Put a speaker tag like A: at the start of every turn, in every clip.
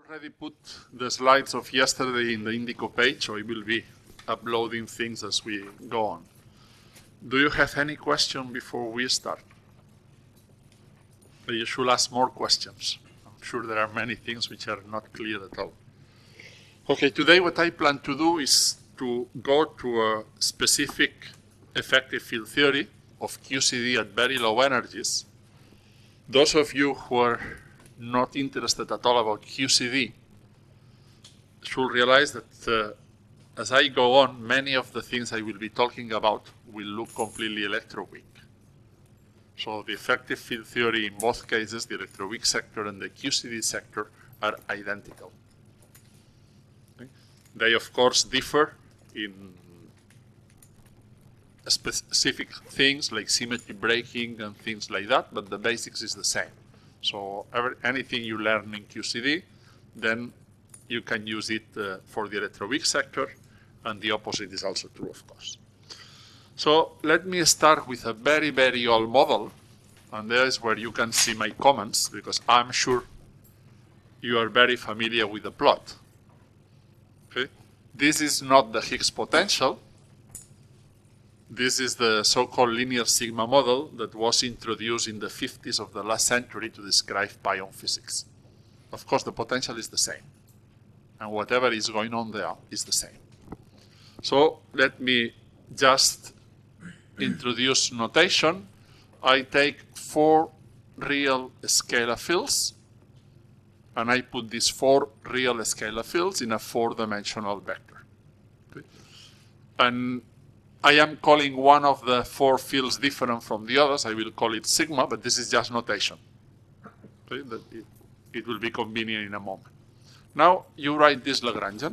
A: already put the slides of yesterday in the Indico page, so I will be uploading things as we go on. Do you have any question before we start? You should ask more questions. I'm sure there are many things which are not clear at all. Okay, today what I plan to do is to go to a specific effective field theory of QCD at very low energies. Those of you who are not interested at all about QCD should realize that as I go on, many of the things I will be talking about will look completely electroweak. So the effective field theory in both cases, the electroweak sector and the QCD sector, are identical. Okay? They of course differ in specific things like symmetry breaking and things like that, but the basics is the same. So anything you learn in QCD, then you can use it for the electroweak sector, and the opposite is also true, of course. So let me start with a very, very old model, and there is where you can see my comments, because I'm sure you are very familiar with the plot. Okay? This is not the Higgs potential. This is the so-called linear sigma model that was introduced in the 50s of the last century to describe pion physics. Of course, the potential is the same, and whatever is going on there is the same. So let me just introduce notation. I take 4 real scalar fields, and I put these 4 real scalar fields in a 4-dimensional vector. Okay? And I am calling one of the 4 fields different from the others. I will call it sigma, but this is just notation. Okay? It will be convenient in a moment. Now you write this Lagrangian.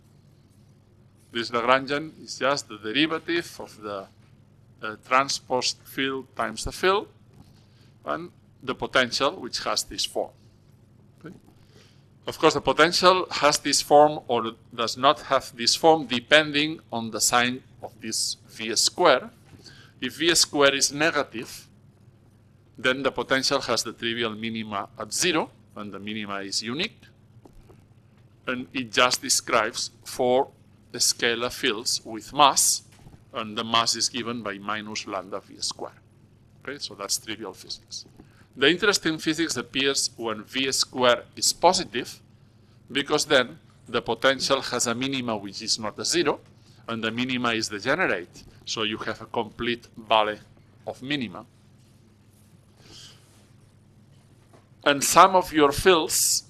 A: This Lagrangian is just the derivative of the transposed field times the field and the potential, which has this form. Okay? Of course, the potential has this form or does not have this form depending on the sign of this V square. If V square is negative, then the potential has the trivial minima at 0, and the minima is unique. And it just describes 4 scalar fields with mass, and the mass is given by minus lambda V square. Okay, so that's trivial physics. The interesting physics appears when V square is positive, because then the potential has a minima which is not a 0, and the minima is degenerate, so you have a complete valley of minima. And some of your fields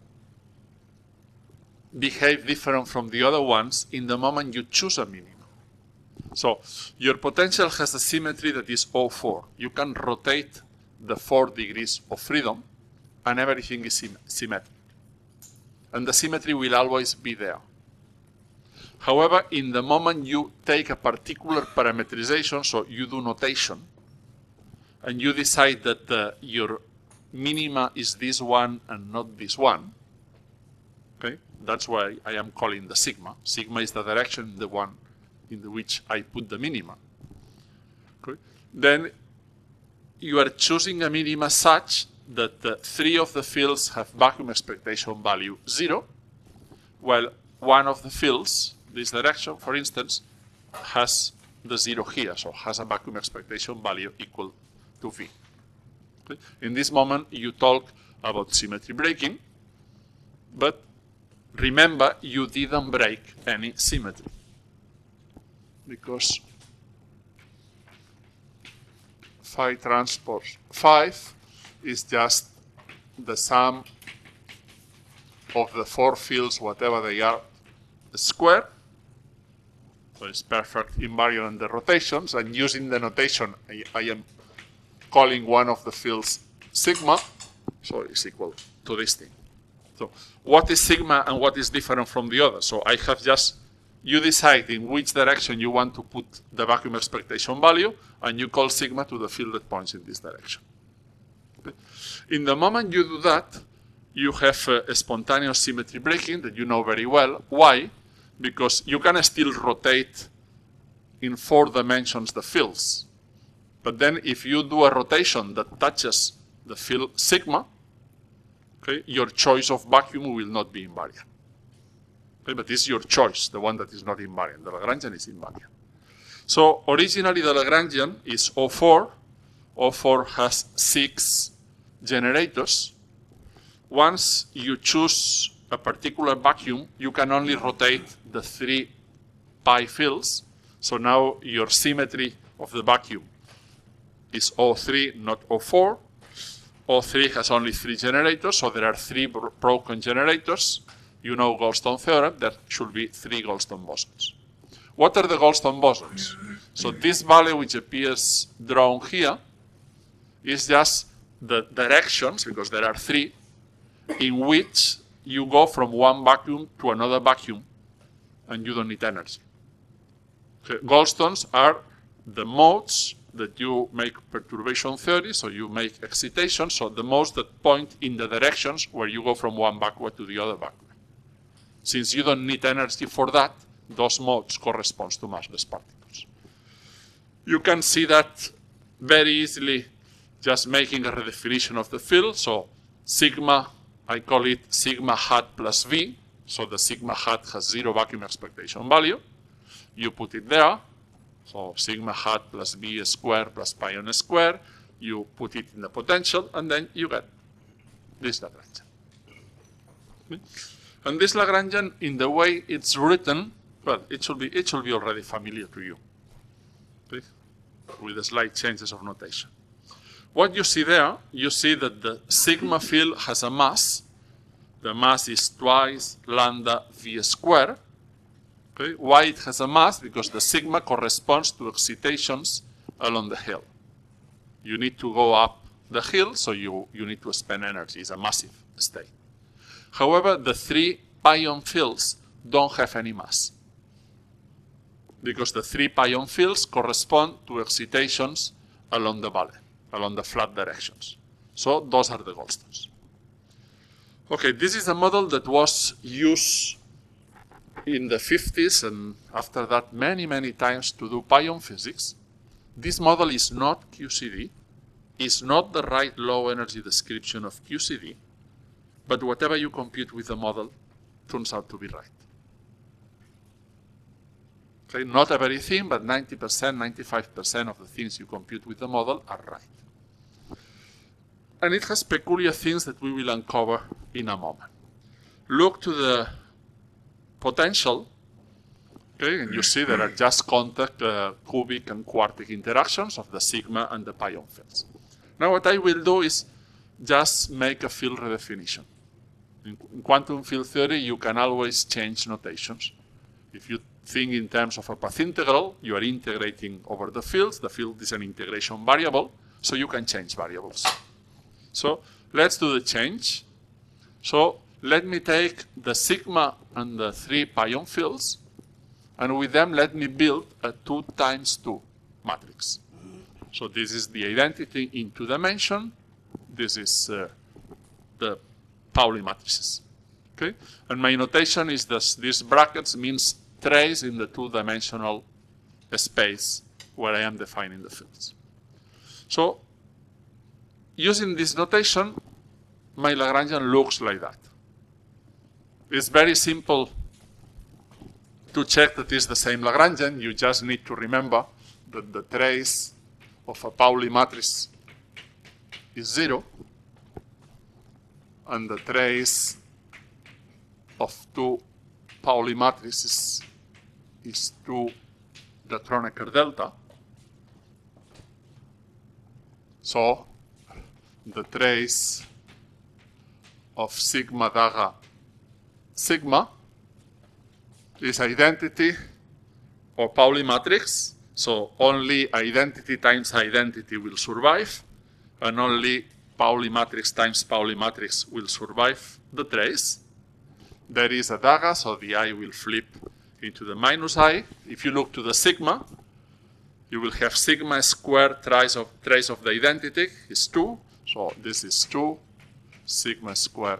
A: behave different from the other ones in the moment you choose a minima. So your potential has a symmetry that is O4. You can rotate the 4 degrees of freedom, and everything is symmetric. And the symmetry will always be there. However, in the moment you take a particular parametrization, so you do notation, and you decide that your minima is this one and not this one, okay? That's why I am calling the sigma. Sigma is the direction, the one in which I put the minima. Okay? Then you are choosing a minima such that 3 of the fields have vacuum expectation value 0, while one of the fields, this direction, for instance, has the 0 here, so has a vacuum expectation value equal to V. Okay? In this moment, you talk about symmetry breaking, but remember, you didn't break any symmetry, because phi transpose 5 is just the sum of the 4 fields, whatever they are, square. So it's perfect invariant in the rotations, and using the notation, I am calling one of the fields sigma, so it's equal to this thing. So what is sigma and what is different from the other? So I have just, you decide in which direction you want to put the vacuum expectation value, and you call sigma to the field that points in this direction. Okay? In the moment you do that, you have a spontaneous symmetry breaking that you know very well. Why? Because you can still rotate in 4 dimensions the fields. But then if you do a rotation that touches the field sigma, Okay? Your choice of vacuum will not be invariant. Okay? But it's your choice, the one that is not invariant. The Lagrangian is invariant. So originally the Lagrangian is O4. O4 has 6 generators. Once you choose a particular vacuum, you can only rotate the 3 pi fields. So now your symmetry of the vacuum is O3, not O4. O3 has only 3 generators, so there are 3 broken generators. You know Goldstone theorem, there should be 3 Goldstone bosons. What are the Goldstone bosons? So this value which appears drawn here is just the directions, because there are 3, in which you go from one vacuum to another vacuum, and you don't need energy. Okay. Goldstones are the modes that you make perturbation theory, so you make excitation, so the modes that point in the directions where you go from one vacuum to the other vacuum. Since you don't need energy for that, those modes correspond to massless particles. You can see that very easily just making a redefinition of the field. So sigma, I call it sigma hat plus V. So the sigma hat has 0 vacuum expectation value. You put it there. So sigma hat plus V square plus pion square. You put it in the potential, and then you get this Lagrangian. Okay. And this Lagrangian, in the way it's written, well, it should be already familiar to you, okay, with the slight changes of notation. What you see there, you see that the sigma field has a mass. The mass is twice lambda V square. Okay. Why it has a mass? Because the sigma corresponds to excitations along the hill. You need to go up the hill, so you need to spend energy. It's a massive state. However, the 3 pion fields don't have any mass, because the 3 pion fields correspond to excitations along the valley, along the flat directions. So those are the Goldstones. Okay, this is a model that was used in the 50s and after that many times to do pion physics. This model is not QCD, is not the right low energy description of QCD, but whatever you compute with the model turns out to be right. Okay, not everything, but 90%, 95% of the things you compute with the model are right. And it has peculiar things that we will uncover in a moment. Look to the potential, okay, and you see there are just contact cubic and quartic interactions of the sigma and the pion fields. Now what I will do is just make a field redefinition. In quantum field theory, you can always change notations. If you think in terms of a path integral, you are integrating over the fields. The field is an integration variable, so you can change variables. So let's do the change. So let me take the sigma and the 3 pion fields, and with them let me build a 2 times 2 matrix. So this is the identity in 2 dimensions. This is the Pauli matrices. Okay? And my notation is this. These brackets means trace in the 2-dimensional space where I am defining the fields. So using this notation, my Lagrangian looks like that. It's very simple to check that it's the same Lagrangian. You just need to remember that the trace of a Pauli matrix is 0, and the trace of 2 Pauli matrices is 2 the Kronecker delta. So the trace of sigma daga sigma is identity or Pauli matrix. So only identity times identity will survive, and only Pauli matrix times Pauli matrix will survive the trace. There is a daga, so the I will flip into the minus I. If you look to the sigma, you will have sigma squared trace of the identity is 2. So this is 2 sigma squared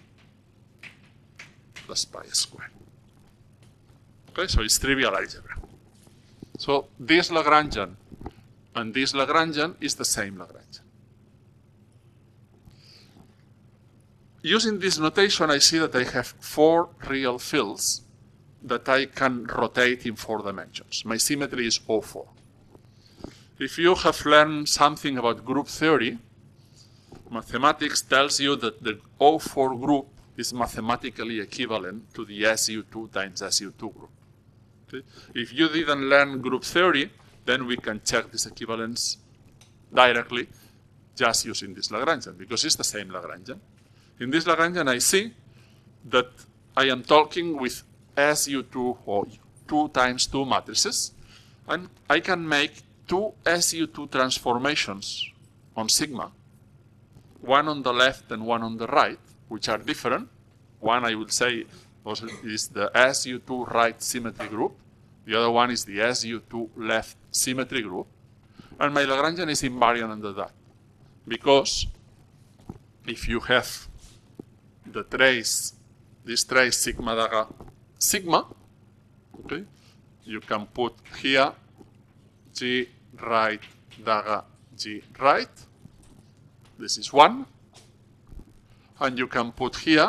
A: plus pi squared. Okay, so it's trivial algebra. So this Lagrangian and this Lagrangian is the same Lagrangian. using this notation, I see that I have 4 real fields that I can rotate in 4 dimensions. My symmetry is O4. If you have learned something about group theory, mathematics tells you that the O4 group is mathematically equivalent to the SU2 times SU2 group. Okay? If you didn't learn group theory, then we can check this equivalence directly just using this Lagrangian, because it's the same Lagrangian. In this Lagrangian, I see that I am talking with SU2 or 2 times 2 matrices, and I can make 2 SU2 transformations on sigma, one on the left and one on the right, which are different. One, I will say, is the SU2 right symmetry group. The other one is the SU2 left symmetry group. And my Lagrangian is invariant under that. Because if you have the trace, this trace sigma daga sigma, okay, you can put here G right daga G right. This is 1. And you can put here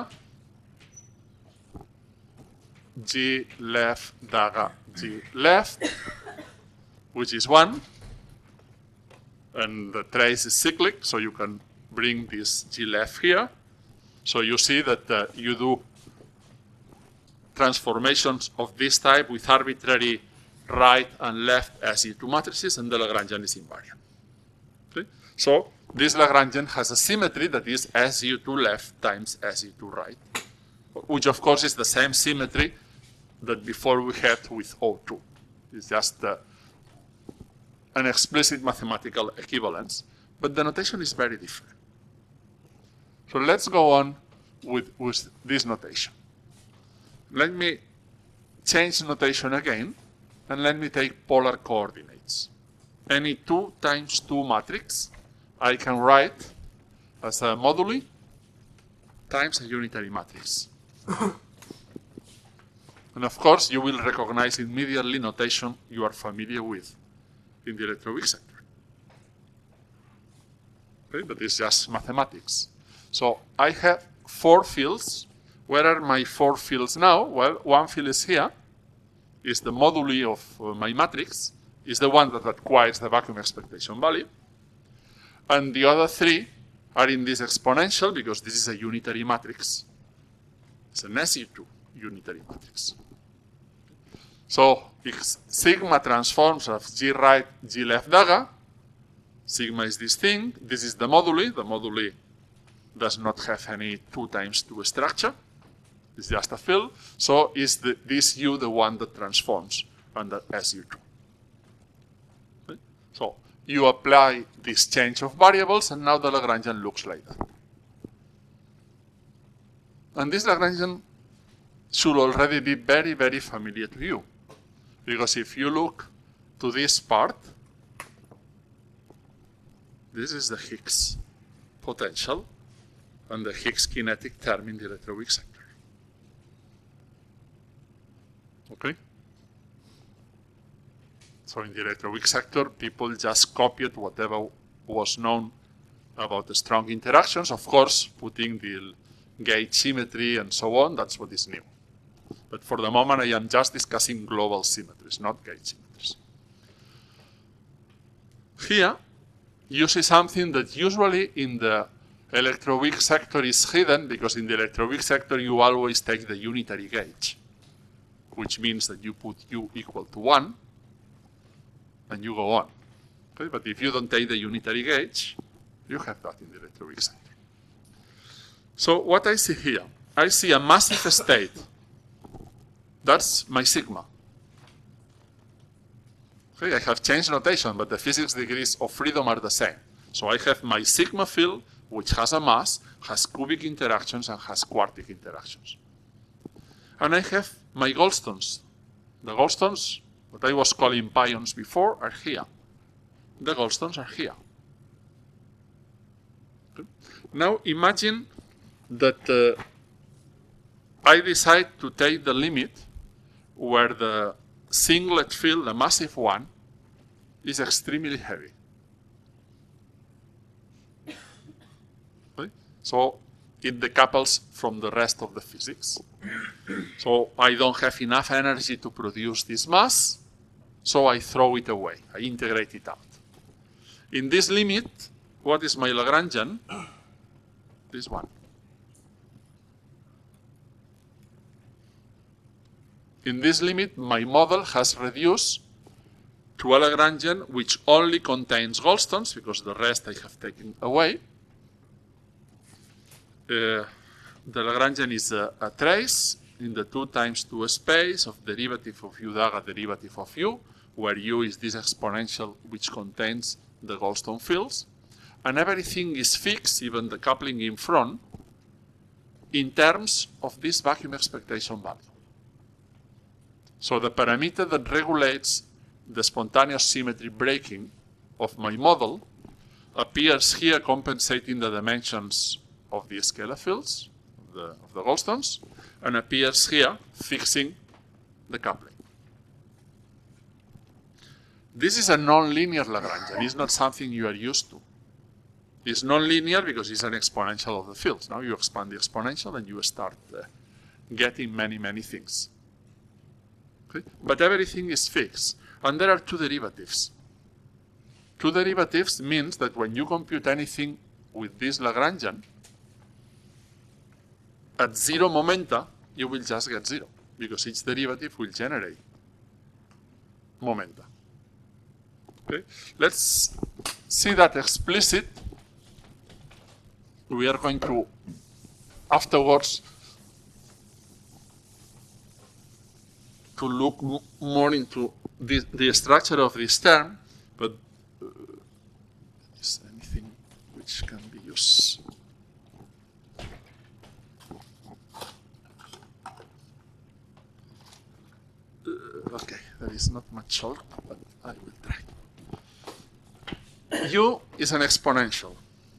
A: G left daga G left, which is 1. And the trace is cyclic, so you can bring this G left here. So you see that you do transformations of this type with arbitrary right and left SU2 matrices, and the Lagrangian is invariant. Okay? So this Lagrangian has a symmetry that is SU2 left times SU2 right, which of course is the same symmetry that before we had with O2. It's just an explicit mathematical equivalence, but the notation is very different. So let's go on with this notation. Let me change notation again, and let me take polar coordinates. Any 2 times 2 matrix I can write as a moduli times a unitary matrix. And of course, you will recognize immediately notation you are familiar with in the electroweak sector. Okay, but it's just mathematics. So I have 4 fields. Where are my 4 fields now? Well, one field is here, is the moduli of my matrix, is the one that acquires the vacuum expectation value. And the other 3 are in this exponential, because this is a unitary matrix. It's an SU2 unitary matrix. So if sigma transforms of G right, G left daga, sigma is this thing, this is the moduli does not have any 2 times 2 structure, it's just a field, so is this U the one that transforms under SU2. Okay? So you apply this change of variables, and now the Lagrangian looks like that. And this Lagrangian should already be very, very familiar to you. Because if you look to this part, this is the Higgs potential and the Higgs kinetic term in the electroweak sector. Okay? So in the electroweak sector, people just copied whatever was known about the strong interactions. Of course, putting the gauge symmetry and so on, that's what is new. But for the moment, I am just discussing global symmetries, not gauge symmetries. Here, you see something that usually in the electroweak sector is hidden, because in the electroweak sector, you always take the unitary gauge, which means that you put U equal to 1, and you go on. Okay? But if you don't take the unitary gauge, you have that in the electroweak sector. So what I see here, I see a massive state. That's my sigma. Okay, I have changed notation, but the physics degrees of freedom are the same. So I have my sigma field, which has a mass, has cubic interactions, and has quartic interactions. And I have my Goldstones. The Goldstones, what I was calling pions before, are here. The Goldstones are here. Okay. Now imagine that I decide to take the limit where the singlet field, the massive one, is extremely heavy. Okay? So it decouples from the rest of the physics. So I don't have enough energy to produce this mass, so I throw it away. I integrate it out. In this limit, what is my Lagrangian? This one. In this limit, my model has reduced to a Lagrangian which only contains Goldstones, because the rest I have taken away. The Lagrangian is a trace in the 2 times 2 space of derivative of u dagger derivative of u, where u is this exponential which contains the Goldstone fields. And everything is fixed, even the coupling in front, in terms of this vacuum expectation value. So the parameter that regulates the spontaneous symmetry breaking of my model appears here compensating the dimensions of the scalar fields, of the Goldstones, and appears here fixing the coupling. This is a non-linear Lagrangian. It's not something you are used to. It's non-linear because it's an exponential of the fields. Now you expand the exponential and you start getting many, many things. Okay? But everything is fixed. And there are 2 derivatives. 2 derivatives means that when you compute anything with this Lagrangian, at 0 momenta, you will just get 0, because each derivative will generate momenta. Okay? Let's see that explicit. We are going to, afterwards, to look more into the structure of this term, but is anything which can be used? Okay, there is not much chalk, but I will try. U is an exponential.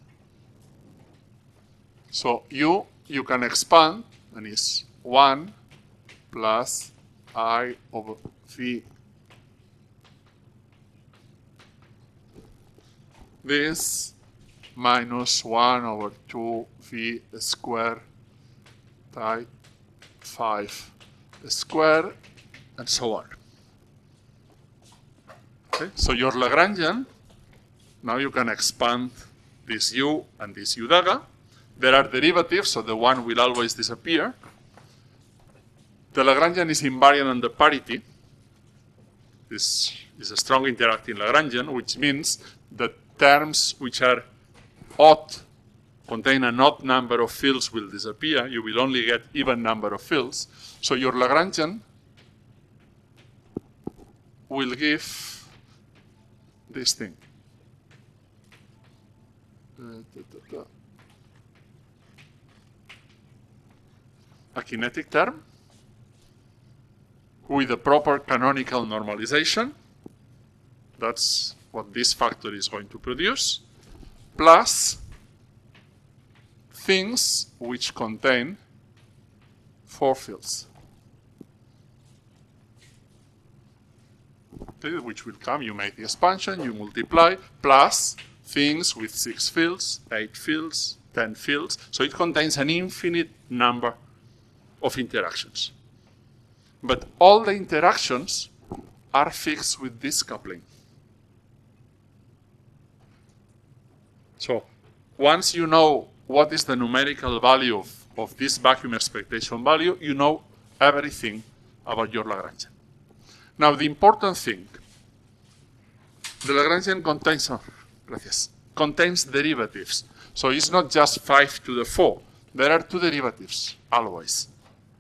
A: So U, you can expand, and it's 1 plus I over V. This minus 1 over 2 V squared pi 5 squared, and so on. Okay, so your Lagrangian, now you can expand this U and this U dagger. There are derivatives, so the 1 will always disappear. The Lagrangian is invariant under parity. This is a strong interacting Lagrangian, which means that terms which are odd, contain an odd number of fields, will disappear. You will only get even number of fields. So your Lagrangian will give this thing. A kinetic term with a proper canonical normalization. That's what this factor is going to produce, plus things which contain 4 fields. Okay, which will come, you make the expansion, you multiply, plus things with 6 fields, 8 fields, 10 fields. So it contains an infinite number of interactions. But all the interactions are fixed with this coupling. So once you know what is the numerical value of this vacuum expectation value, you know everything about your Lagrangian. Now the important thing, the Lagrangian contains derivatives. So it's not just 5 to the 4. There are 2 derivatives always.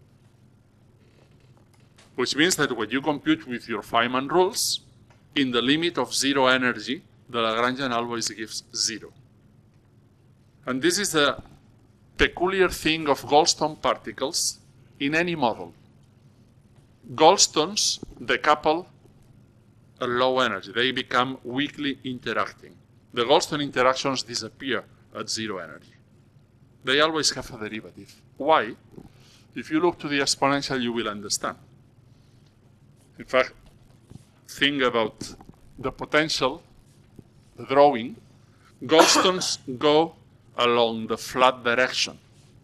A: Which means that when you compute with your Feynman rules, in the limit of 0 energy, the Lagrangian always gives 0. And this is a peculiar thing of Goldstone particles in any model. Goldstones decouple at low energy. They become weakly interacting. The Goldstone interactions disappear at 0 energy. They always have a derivative. Why? If you look to the exponential, you will understand. In fact, think about the potential, the drawing. Goldstones go along the flat direction.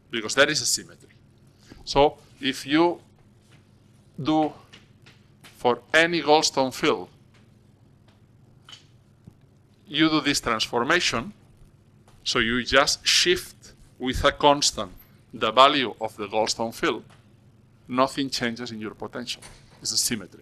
A: because there is a symmetry. So if you do for any Goldstone field, you do this transformation, so you just shift with a constant the value of the Goldstone field, nothing changes in your potential. It's a symmetry.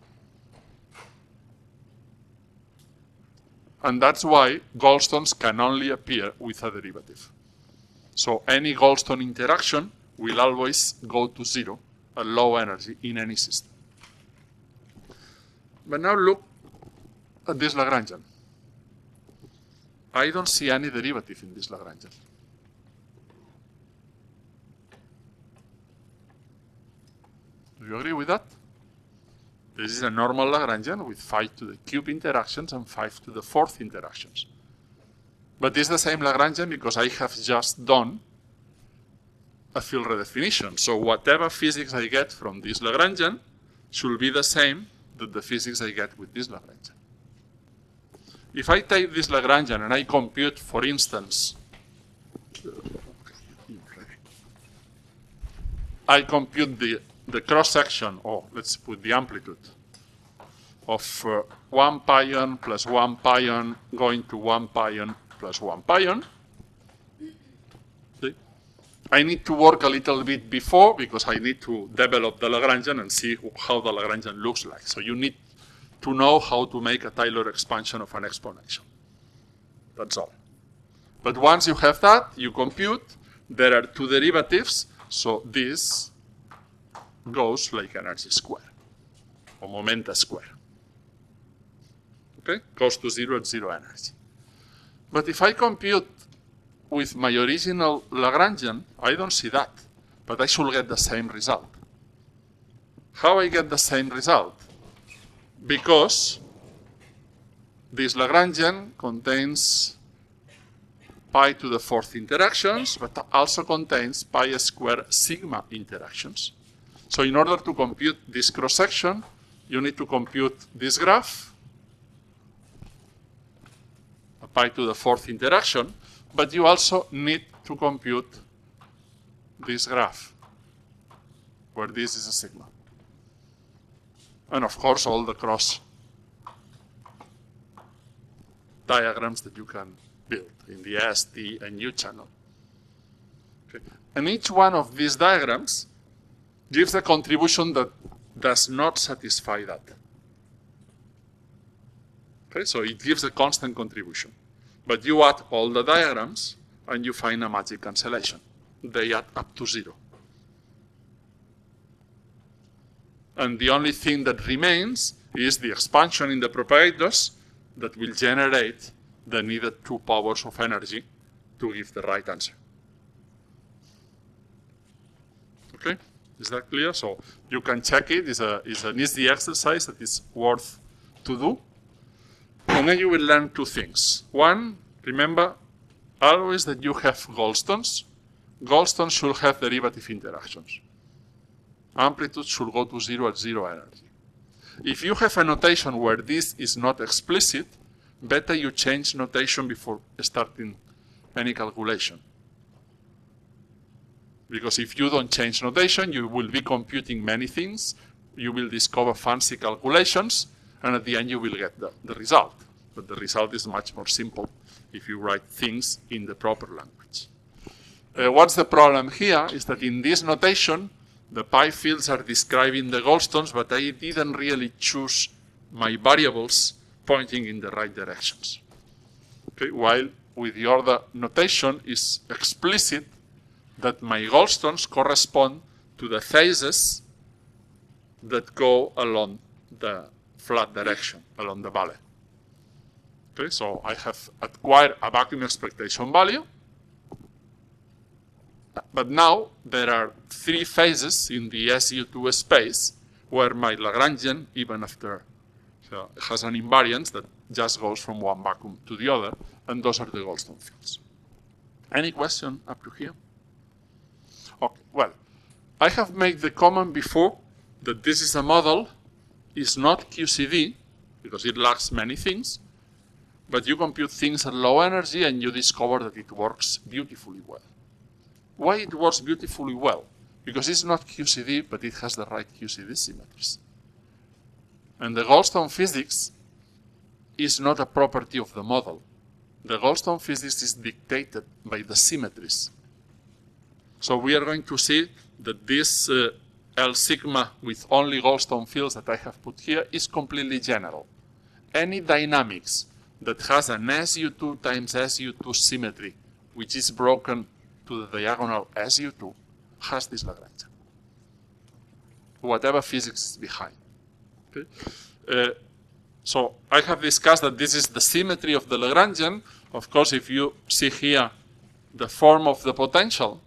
A: And that's why Goldstones can only appear with a derivative. So any Goldstone interaction will always go to zero at low energy in any system. But now look at this Lagrangian. I don't see any derivative in this Lagrangian. Do you agree with that? This is a normal Lagrangian with 5 to the cube interactions and 5 to the fourth interactions. But it's the same Lagrangian because I have just done a field redefinition. So whatever physics I get from this Lagrangian should be the same that the physics I get with this Lagrangian. If I take this Lagrangian and I compute, for instance, I compute the cross-section, or let's put the amplitude, of 1 pion plus 1 pion going to 1 pion plus 1 pion. See? I need to work a little bit before because I need to develop the Lagrangian and see how the Lagrangian looks like. So you need to know how to make a Taylor expansion of an exponential. That's all. But once you have that, you compute, there are two derivatives, so this goes like energy square, or momenta square. Okay? Goes to zero at zero energy. But if I compute with my original Lagrangian, I don't see that, but I should get the same result. How I get the same result? Because this Lagrangian contains pi to the fourth interactions, but also contains pi square sigma interactions. So in order to compute this cross-section, you need to compute this graph, a pi to the fourth interaction, but you also need to compute this graph, where this is a sigma. And of course, all the cross diagrams that you can build in the S, T, and U channel. Okay. And each one of these diagrams gives a contribution that does not satisfy that. Okay, so it gives a constant contribution. But you add all the diagrams, and you find a magic cancellation. They add up to zero. And the only thing that remains is the expansion in the propagators that will generate the needed 2 powers of energy to give the right answer. Okay, is that clear? So you can check it. It's an easy exercise that is worth to do. And then you will learn 2 things. One, remember always that you have Goldstones. Goldstones should have derivative interactions. Amplitude should go to zero at zero energy. If you have a notation where this is not explicit, better you change notation before starting any calculation. Because if you don't change notation, you will be computing many things, you will discover fancy calculations, and at the end you will get the result. But the result is much more simple if you write things in the proper language. What's the problem here is that in this notation, the pi fields are describing the Goldstones, but I didn't really choose my variables pointing in the right directions. Okay, while with the other notation is explicit that my Goldstones correspond to the phases that go along the flat direction, along the valley. Okay, so I have acquired a vacuum expectation value, but now there are 3 phases in the SU2 space where my Lagrangian, even after, so it has an invariance that just goes from one vacuum to the other, and those are the Goldstone fields. Any question up to here? Okay, well, I have made the comment before that this is a model, is not QCD, because it lacks many things, but you compute things at low energy and you discover that it works beautifully well. Why it works beautifully well? Because it's not QCD, but it has the right QCD symmetries. And the Goldstone physics is not a property of the model. The Goldstone physics is dictated by the symmetries. So we are going to see that this L sigma with only Goldstone fields that I have put here is completely general. Any dynamics that has an SU2 times SU2 symmetry, which is broken to the diagonal SU2, has this Lagrangian. Whatever physics is behind. Okay? So I have discussed that this is the symmetry of the Lagrangian. Of course, if you see here the form of the potential,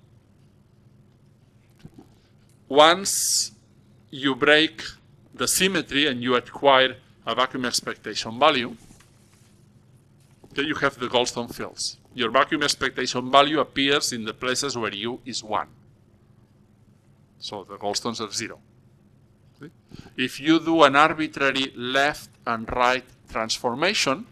A: once you break the symmetry and you acquire a vacuum expectation value, then you have the Goldstone fields. Your vacuum expectation value appears in the places where U is 1. So the Goldstones are 0. Okay? If you do an arbitrary left and right transformation,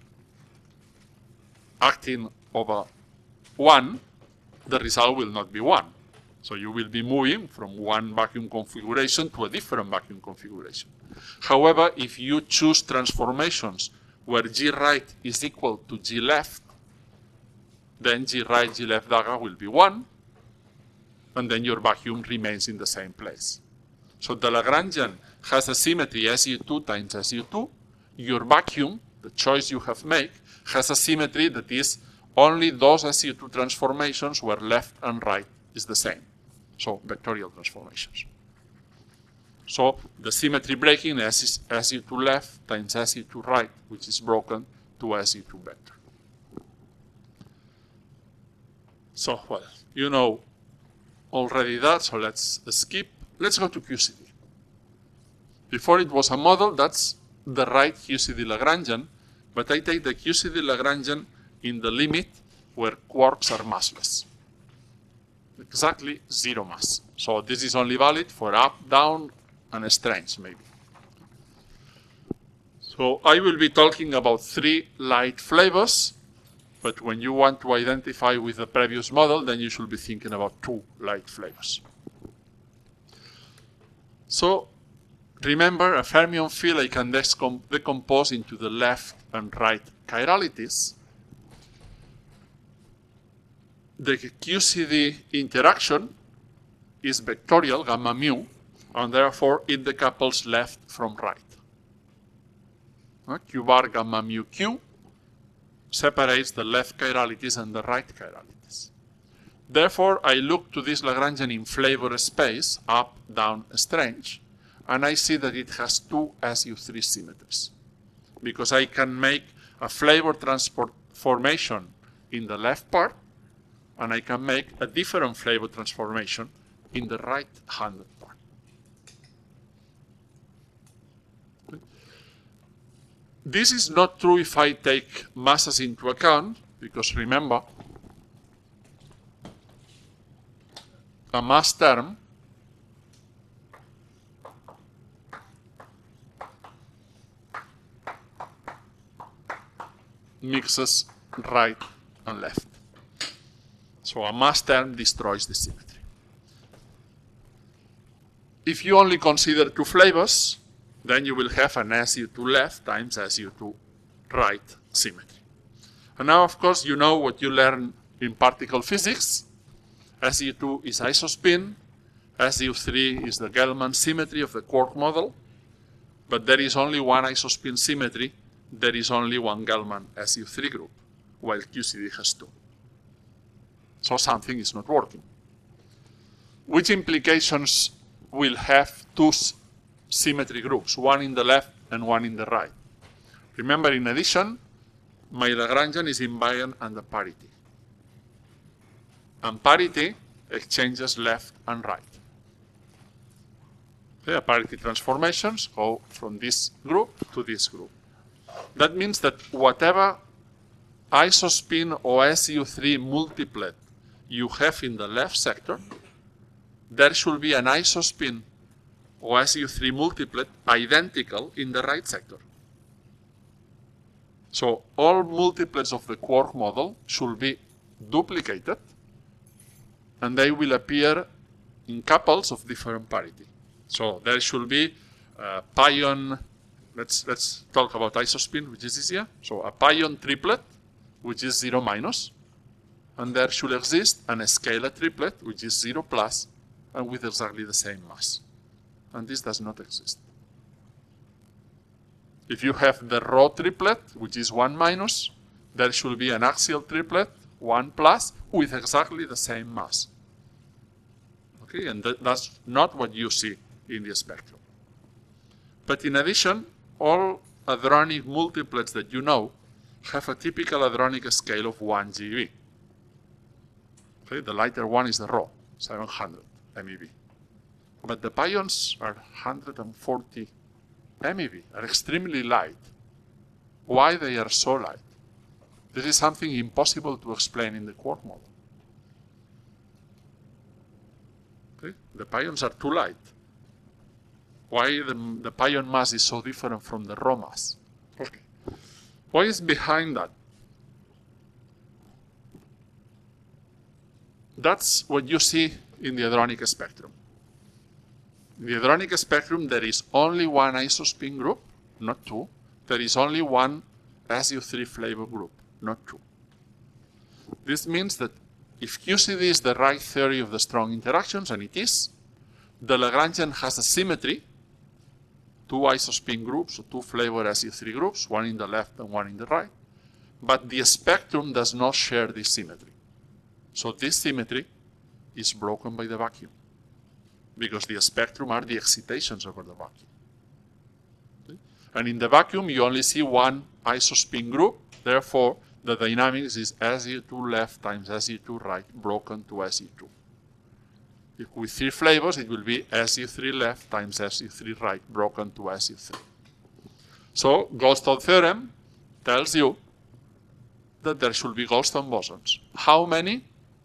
A: acting over 1, the result will not be 1. So you will be moving from one vacuum configuration to a different vacuum configuration. However, if you choose transformations where G right is equal to G left, then G right, G left dagger will be 1, and then your vacuum remains in the same place. So the Lagrangian has a symmetry SU2 times SU2. Your vacuum, the choice you have made, has a symmetry that is only those SU2 transformations where left and right is the same. So vectorial transformations. So the symmetry breaking is SU2 left times SU2 right, which is broken to SU2 vector. So, well, you know already that, so let's skip. Let's go to QCD. Before it was a model, that's the right QCD Lagrangian, but I take the QCD Lagrangian in the limit where quarks are massless. Exactly 0 mass. So this is only valid for up, down, and strange, maybe. So I will be talking about 3 light flavors, but when you want to identify with the previous model, then you should be thinking about 2 light flavors. So remember, a fermion field I can decompose into the left and right chiralities. The QCD interaction is vectorial, gamma mu, and therefore it decouples left from right. Q bar gamma mu q separates the left chiralities and the right chiralities. Therefore, I look to this Lagrangian in flavor space, up, down, strange, and I see that it has 2 SU3 symmetries, because I can make a flavor transformation in the left part, and I can make a different flavor transformation in the right-handed part. Okay. This is not true if I take masses into account, because remember, a mass term mixes right and left. So a mass term destroys the symmetry. If you only consider 2 flavors, then you will have an SU2 left times SU2 right symmetry. And now, of course, you know what you learn in particle physics. SU2 is isospin, SU3 is the Gell-Mann symmetry of the quark model, but there is only one isospin symmetry, there is only one Gell-Mann SU3 group, while QCD has 2. So something is not working. Which implications will have 2 symmetry groups, one in the left and one in the right? Remember, in addition, my Lagrangian is invariant under parity. And parity exchanges left and right. Okay, parity transformations go from this group to this group. That means that whatever isospin or SU3 multiplet you have in the left sector, there should be an isospin or SU3 multiplet identical in the right sector. So all multiplets of the quark model should be duplicated and they will appear in couples of different parity. So there should be a pion, let's talk about isospin, which is easier. So a pion triplet, which is 0 minus, and there should exist an scalar triplet, which is 0 plus, and with exactly the same mass. And this does not exist. If you have the rho triplet, which is 1 minus, there should be an axial triplet, 1 plus, with exactly the same mass. Okay, and that's not what you see in the spectrum. But in addition, all hadronic multiplets that you know have a typical hadronic scale of 1 GeV. Okay, the lighter one is the rho, 700 MeV. But the pions are 140 MeV, are extremely light. Why they are so light? This is something impossible to explain in the quark model. Okay? The pions are too light. Why the pion mass is so different from the rho mass? Okay. What is behind that? That's what you see in the hadronic spectrum. In the hadronic spectrum, there is only one isospin group, not two. There is only one SU3 flavor group, not two. This means that if QCD is the right theory of the strong interactions, and it is, the Lagrangian has a symmetry, two isospin groups, or two flavor SU3 groups, one in the left and one in the right, but the spectrum does not share this symmetry. So this symmetry is broken by the vacuum, because the spectrum are the excitations over the vacuum. Okay? And in the vacuum, you only see one isospin group, therefore, the dynamics is SU2 left times SU2 right, broken to SU2. If with three flavors, it will be SU3 left times SU3 right, broken to SU3. So, Goldstone theorem tells you that there should be Goldstone bosons. How many?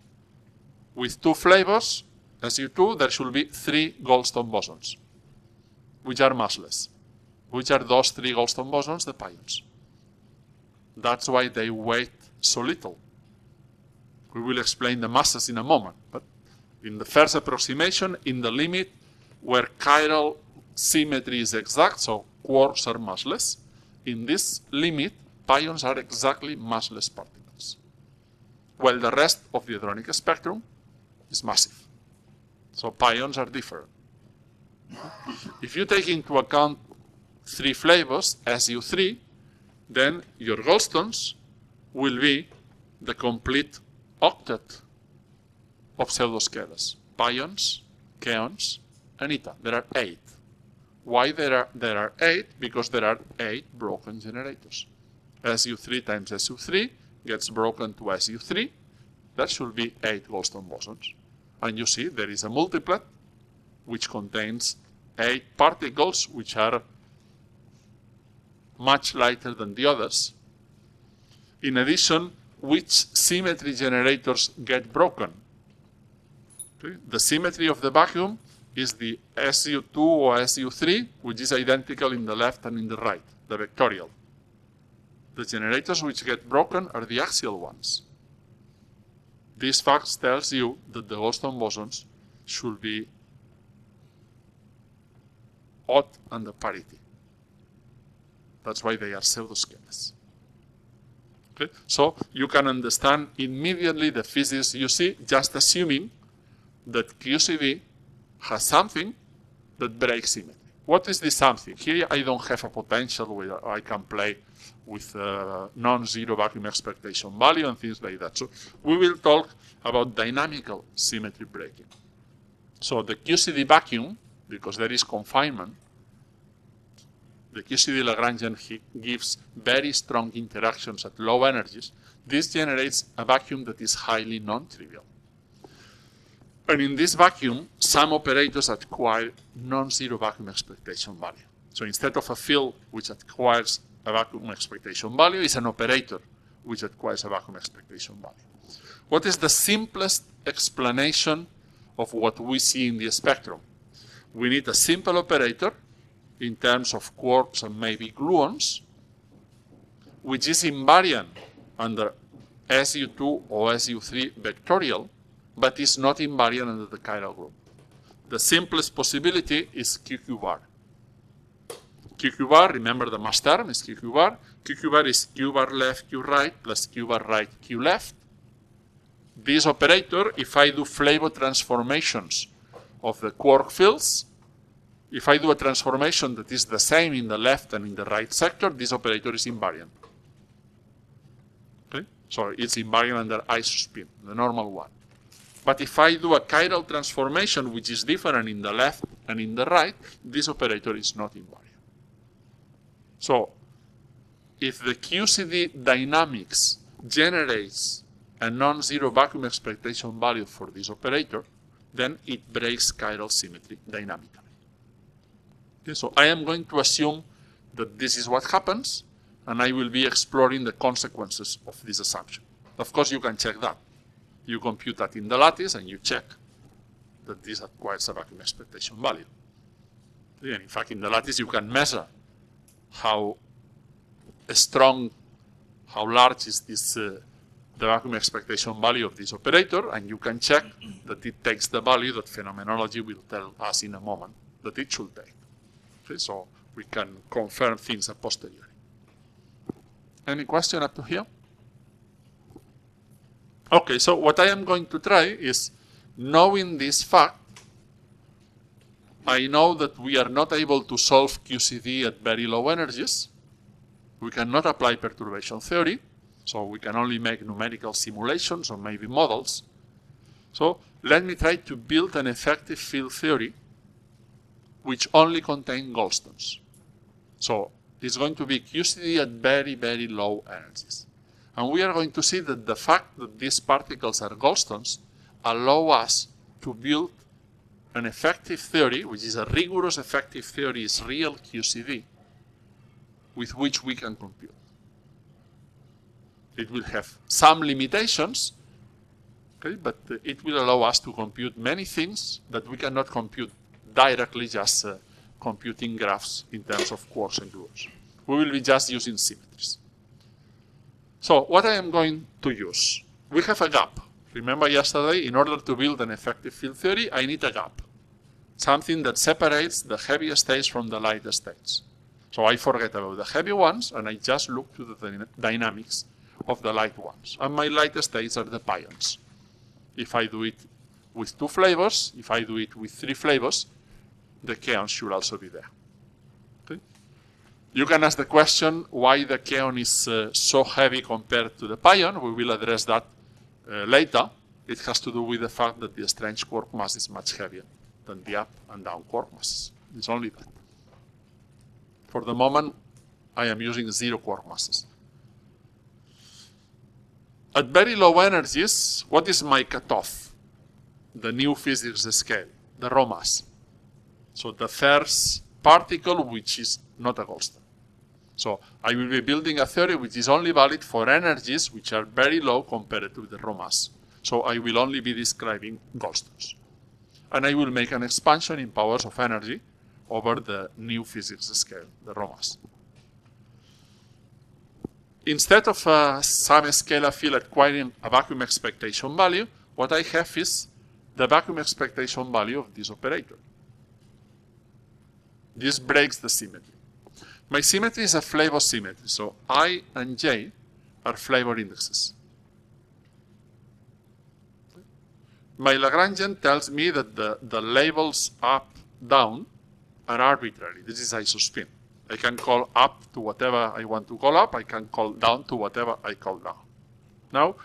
A: With two flavors, SU2, there should be 3 Goldstone bosons, which are massless. Which are those 3 Goldstone bosons? The pions. That's why they weight so little. We will explain the masses in a moment, but in the first approximation, in the limit where chiral symmetry is exact, so quarks are massless, in this limit, pions are exactly massless particles, while the rest of the hadronic spectrum is massive. So pions are different. If you take into account 3 flavors, SU3, then your Goldstones will be the complete octet of pseudoscalars. Pions, kaons, and eta. There are 8. Why there are 8? Because there are 8 broken generators. SU3 times SU3 gets broken to SU3. That should be 8 Goldstone bosons. And you see there is a multiplet which contains 8 particles which are much lighter than the others. In addition, which symmetry generators get broken? Okay. The symmetry of the vacuum is the SU2 or SU3, which is identical in the left and in the right, the vectorial. The generators which get broken are the axial ones. This fact tells you that the Goldstone bosons should be odd under parity. That's why they are pseudoscalars. Okay? So you can understand immediately the physics you see, just assuming that QCD has something that breaks symmetry. What is this something? Here I don't have a potential where I can play with non-zero vacuum expectation value and things like that. So we will talk about dynamical symmetry breaking. So the QCD vacuum, because there is confinement, the QCD Lagrangian gives very strong interactions at low energies. This generates a vacuum that is highly non-trivial. And in this vacuum, some operators acquire non-zero vacuum expectation value. So instead of a field which acquires a vacuum expectation value, is an operator which acquires a vacuum expectation value. What is the simplest explanation of what we see in the spectrum? We need a simple operator in terms of quarks and maybe gluons, which is invariant under SU2 or SU3 vectorial, but is not invariant under the chiral group. The simplest possibility is QQ bar. QQ bar, remember the mass term is QQ bar. QQ bar is Q bar left, Q right, plus Q bar right, Q left. This operator, if I do flavor transformations of the quark fields, if I do a transformation that is the same in the left and in the right sector, this operator is invariant. Okay? So it's invariant under isospin, the normal one. But if I do a chiral transformation which is different in the left and in the right, this operator is not invariant. So if the QCD dynamics generates a non-zero vacuum expectation value for this operator, then it breaks chiral symmetry dynamically. Okay, so I am going to assume that this is what happens, and I will be exploring the consequences of this assumption. Of course, you can check that. You compute that in the lattice, and you check that this acquires a vacuum expectation value. And in fact, in the lattice, you can measure how strong, how large is this the vacuum expectation value of this operator, and you can check that it takes the value that phenomenology will tell us in a moment that it should take. Okay, so we can confirm things a posteriori. Any question up to here? Okay, so what I am going to try is, knowing this fact, I know that we are not able to solve QCD at very low energies. We cannot apply perturbation theory, so we can only make numerical simulations or maybe models. So let me try to build an effective field theory which only contains Goldstones. So it's going to be QCD at very, very low energies. And we are going to see that the fact that these particles are Goldstones allow us to build an effective theory, which is a rigorous effective theory, is real QCD, with which we can compute. It will have some limitations, okay, but it will allow us to compute many things that we cannot compute directly just computing graphs in terms of quarks and gluons. We will be just using symmetries. So what I am going to use, we have a gap. Remember yesterday, in order to build an effective field theory, I need a gap. Something that separates the heavy states from the light states. So I forget about the heavy ones, and I just look to the dynamics of the light ones. And my light states are the pions. If I do it with 2 flavors, if I do it with 3 flavors, the kaon should also be there. Okay? You can ask the question why the kaon is so heavy compared to the pion. We will address that later. It has to do with the fact that the strange quark mass is much heavier than the up and down quark masses. It's only that. For the moment, I am using 0 quark masses. At very low energies, what is my cutoff? The new physics scale, the rho mass. So the first particle which is not a Goldstone. So I will be building a theory which is only valid for energies which are very low compared to the rho mass. So I will only be describing Goldstones. And I will make an expansion in powers of energy over the new physics scale, the rho mass. Instead of some scalar field acquiring a vacuum expectation value, what I have is the vacuum expectation value of this operator. This breaks the symmetry. My symmetry is a flavor symmetry, so I and J are flavor indexes. My Lagrangian tells me that the labels up, down are arbitrary. This is isospin. I can call up to whatever I want to call up. I can call down to whatever I call down. Now,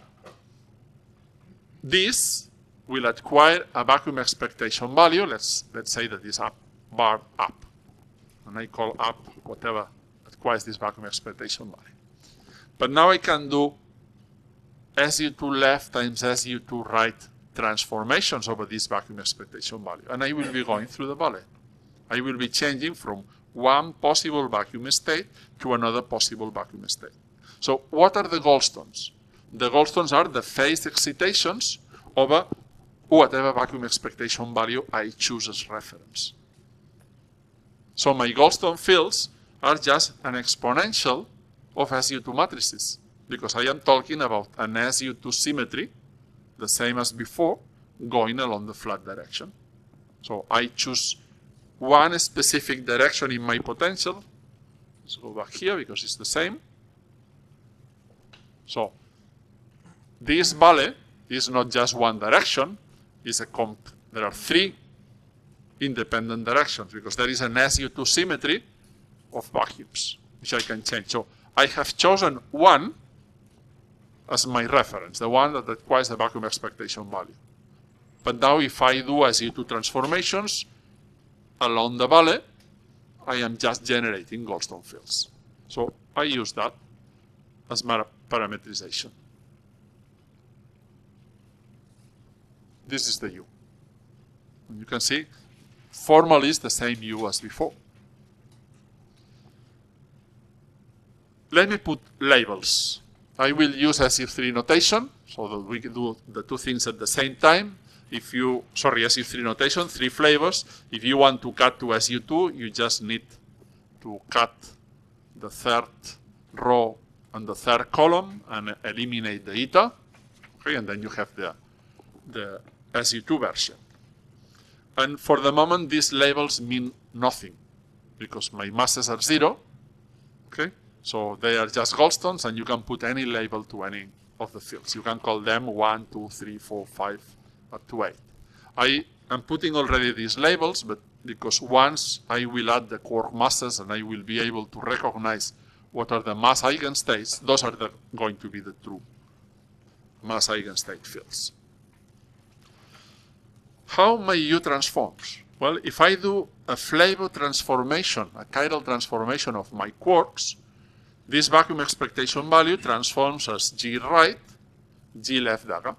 A: this will acquire a vacuum expectation value. Let's say that is up, bar up. And I call up whatever acquires this vacuum expectation value. But now I can do SU2 left times SU2 right transformations over this vacuum expectation value. And I will be going through the valley. I will be changing from one possible vacuum state to another possible vacuum state. So what are the Goldstones? The Goldstones are the phase excitations over whatever vacuum expectation value I choose as reference. So my Goldstone fields are just an exponential of SU2 matrices, because I am talking about an SU2 symmetry the same as before, going along the flat direction. So I choose one specific direction in my potential. Let's go back here because it's the same. So this valley is not just one direction, there are three independent directions because there is an SU2 symmetry of vacuums, which I can change. So I have chosen one as my reference, the one that requires the vacuum expectation value. But now if I do SU2 transformations along the valley, I am just generating Goldstone fields. So I use that as my parameterization. This is the U. And you can see formally it's the same U as before. Let me put labels. I will use SU3 notation so that we can do the two things at the same time. SU3 notation, 3 flavors. If you want to cut to SU2, you just need to cut the third row and the third column and eliminate the eta. Okay, and then you have the SU2 version. And for the moment, these labels mean nothing because my masses are 0. Okay, so they are just Goldstones, and you can put any label to any of the fields. You can call them 1, 2, 3, 4, 5, up to 8. I am putting already these labels, but because once I will add the quark masses and I will be able to recognize what are the mass eigenstates, those are going to be the true mass eigenstate fields. How my U transforms? Well, if I do a flavor transformation, a chiral transformation of my quarks, this vacuum expectation value transforms as G right, G left dagger.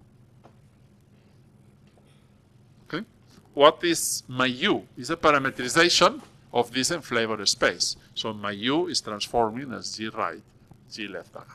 A: Okay? What is my U? Is a parameterization of this in flavor space. So my U is transforming as G right, G left dagger.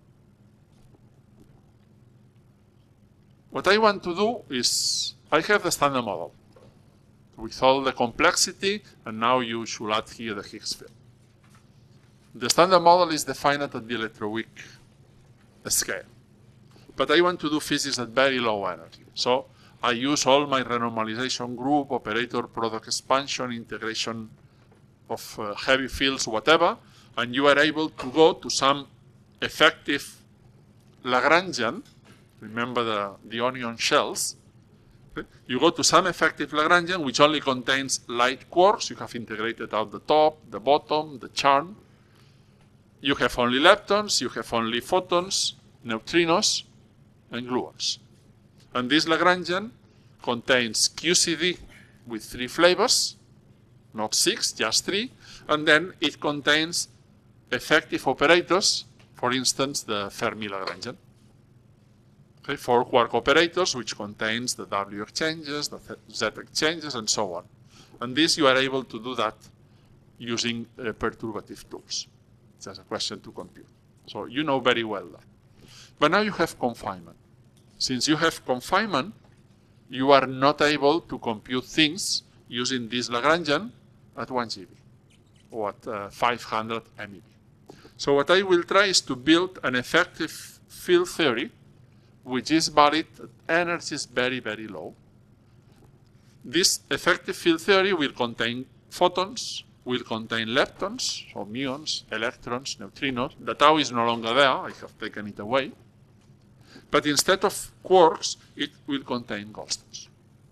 A: What I want to do is, I have the standard model with all the complexity, and now you should add here the Higgs field. The standard model is defined at the electroweak scale. But I want to do physics at very low energy. So I use all my renormalization group, operator, product expansion, integration of heavy fields, whatever, and you are able to go to some effective Lagrangian. Remember the onion shells. You go to some effective Lagrangian which only contains light quarks. You have integrated out the top, the bottom, the charm. You have only leptons, you have only photons, neutrinos, and gluons. And this Lagrangian contains QCD with 3 flavors, not 6, just 3, and then it contains effective operators, for instance, the Fermi Lagrangian. Okay, 4 quark operators, which contains the W exchanges, the Z exchanges, and so on. And this, you are able to do that using perturbative tools. It's just a question to compute. So you know very well that. But now you have confinement. Since you have confinement, you are not able to compute things using this Lagrangian at 1 GeV or at 500 MeV. So what I will try is to build an effective field theory which is valid at energies very, very low. This effective field theory will contain photons, will contain leptons, so muons, electrons, neutrinos. The tau is no longer there, I have taken it away. But instead of quarks, it will contain Goldstones.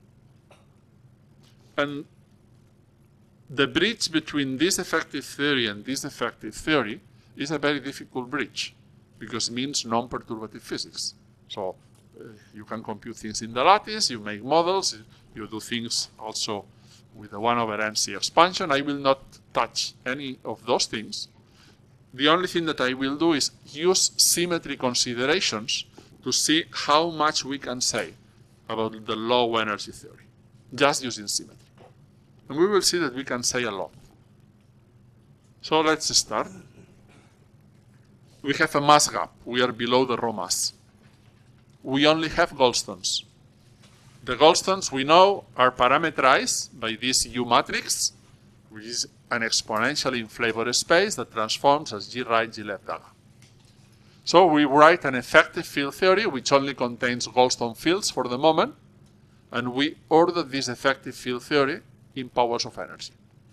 A: And the bridge between this effective theory and this effective theory is a very difficult bridge, because it means non-perturbative physics. So you can compute things in the lattice, you make models, you do things also with the 1/nc expansion. I will not touch any of those things. The only thing that I will do is use symmetry considerations to see how much we can say about the low energy theory, just using symmetry. And we will see that we can say a lot. So let's start. We have a mass gap. We are below the raw mass. We only have Goldstones. The Goldstones, we know, are parameterized by this U matrix, which is an exponential in flavor space that transforms as G right, G left dagger. So we write an effective field theory which only contains Goldstone fields for the moment, and we order this effective field theory in powers of energy.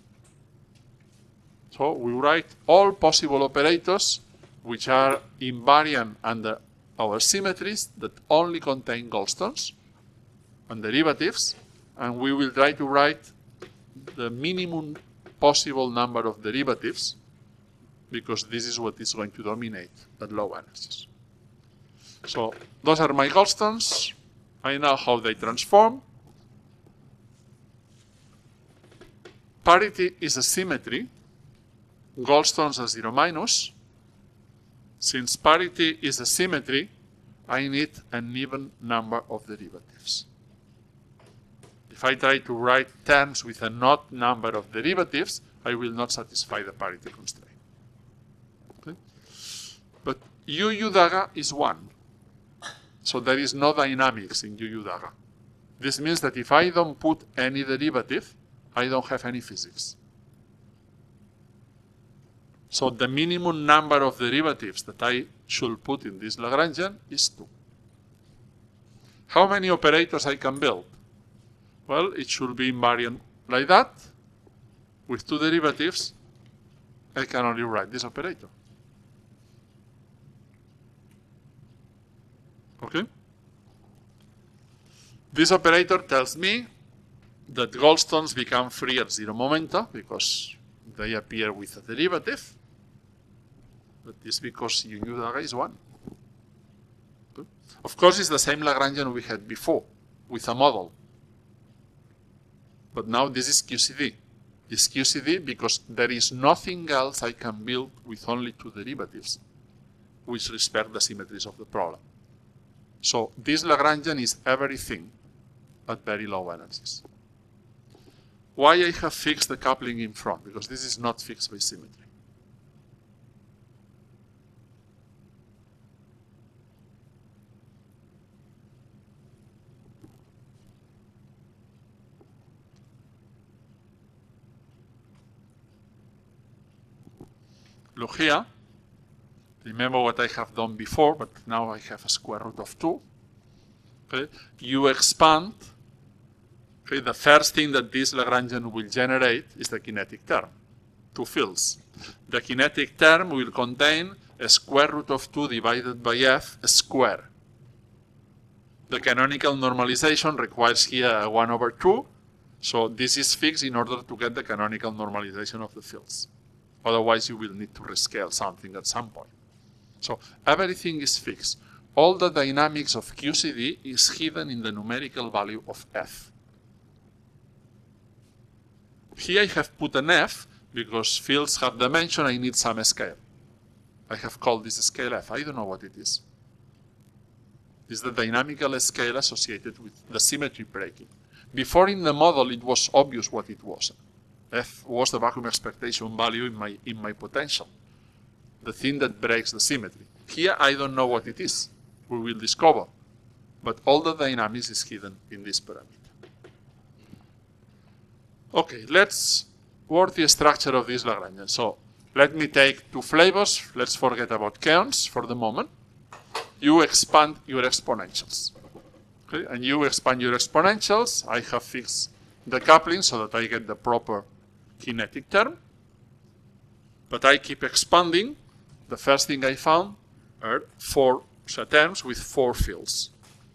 A: So we write all possible operators which are invariant under our symmetries that only contain Goldstones and derivatives, and we will try to write the minimum possible number of derivatives, because this is what is going to dominate at low energies. So those are my Goldstones. I know how they transform. Parity is a symmetry. Goldstones are 0 minus. Since parity is a symmetry, I need an even number of derivatives. If I try to write terms with an odd number of derivatives, I will not satisfy the parity constraint. Okay? But UU-DAGA is 1. So there is no dynamics in UU-DAGA. This means that if I don't put any derivative, I don't have any physics. So the minimum number of derivatives that I should put in this Lagrangian is 2. How many operators I can build? Well, it should be invariant like that. With 2 derivatives, I can only write this operator. Okay? This operator tells me that Goldstones become free at 0 momenta because they appear with a derivative. But this is because UU-DAGA is 1. Okay? Of course, it's the same Lagrangian we had before with a model. But now this is QCD. It's QCD because there is nothing else I can build with only 2 derivatives which respect the symmetries of the problem. So this Lagrangian is everything at very low energies. Why I have fixed the coupling in front? Because this is not fixed by symmetry. Look here. Remember what I have done before, but now I have a square root of 2. Okay. You expand. Okay. The first thing that this Lagrangian will generate is the kinetic term, 2 fields. The kinetic term will contain a square root of 2 divided by f square. The canonical normalization requires here a 1 over 2, so this is fixed in order to get the canonical normalization of the fields. Otherwise, you will need to rescale something at some point. So everything is fixed. All the dynamics of QCD is hidden in the numerical value of f. Here I have put an f because fields have dimension. I need some scale. I have called this scale f. I don't know what it is. It's the dynamical scale associated with the symmetry breaking. Before in the model, it was obvious what it was. F was the vacuum expectation value in my potential, the thing that breaks the symmetry. Here I don't know what it is. We will discover. But all the dynamics is hidden in this parameter. Okay, let's work the structure of this Lagrangian. So let me take 2 flavors. Let's forget about Keons for the moment. You expand your exponentials. Okay, and you expand your exponentials. I have fixed the coupling so that I get the proper kinetic term, but I keep expanding. The first thing I found are 4 terms with 4 fields.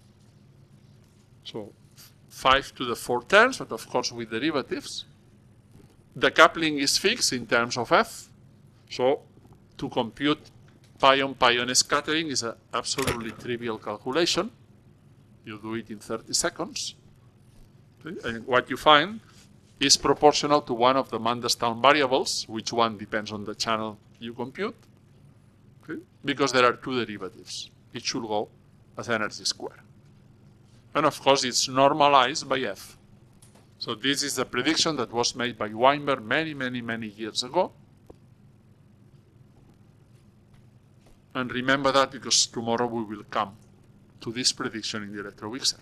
A: So 5 to the 4 terms, but of course with derivatives. The coupling is fixed in terms of f, so to compute pion-pion scattering is an absolutely trivial calculation. You do it in 30 seconds. Okay? And what you find is proportional to one of the Mandelstam variables, which one depends on the channel you compute, okay? Because there are 2 derivatives. It should go as energy square. And of course, it's normalized by f. So this is a prediction that was made by Weinberg many years ago. And remember that because tomorrow we will come to this prediction in the electroweak center.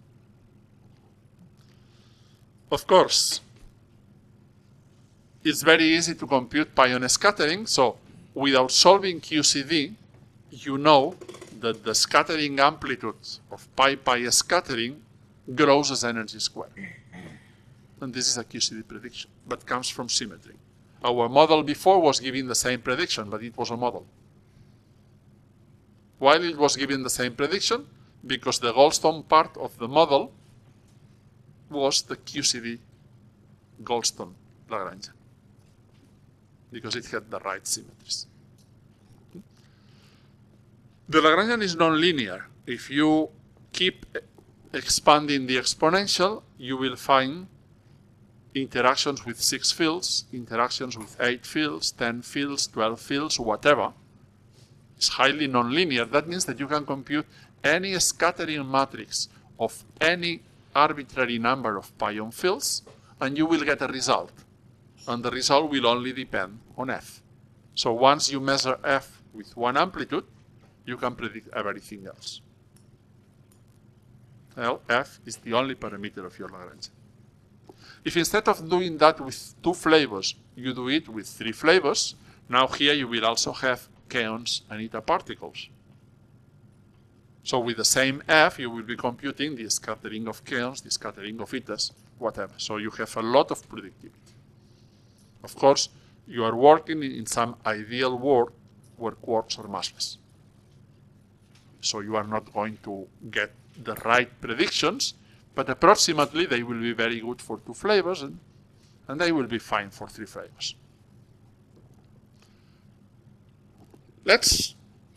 A: Of course, it's very easy to compute pion scattering, so without solving QCD, you know that the scattering amplitude of pi scattering grows as energy squared. And this is a QCD prediction, but comes from symmetry. Our model before was giving the same prediction, but it was a model. Why it was giving the same prediction? Because the Goldstone part of the model was the QCD Goldstone Lagrangian, because it had the right symmetries. The Lagrangian is nonlinear. If you keep expanding the exponential, you will find interactions with 6 fields, interactions with 8 fields, 10 fields, 12 fields, whatever. It's highly nonlinear. That means that you can compute any scattering matrix of any arbitrary number of pion fields, and you will get a result. And the result will only depend on f. So once you measure f with one amplitude, you can predict everything else. Well, f is the only parameter of your Lagrangian. If instead of doing that with 2 flavors, you do it with 3 flavors, now here you will also have kaons and eta particles. So with the same f, you will be computing the scattering of kaons, the scattering of etas, whatever. So you have a lot of predictability. Of course, you are working in some ideal world where quarks are massless. So you are not going to get the right predictions, but approximately they will be very good for 2 flavors, and they will be fine for 3 flavors. Let's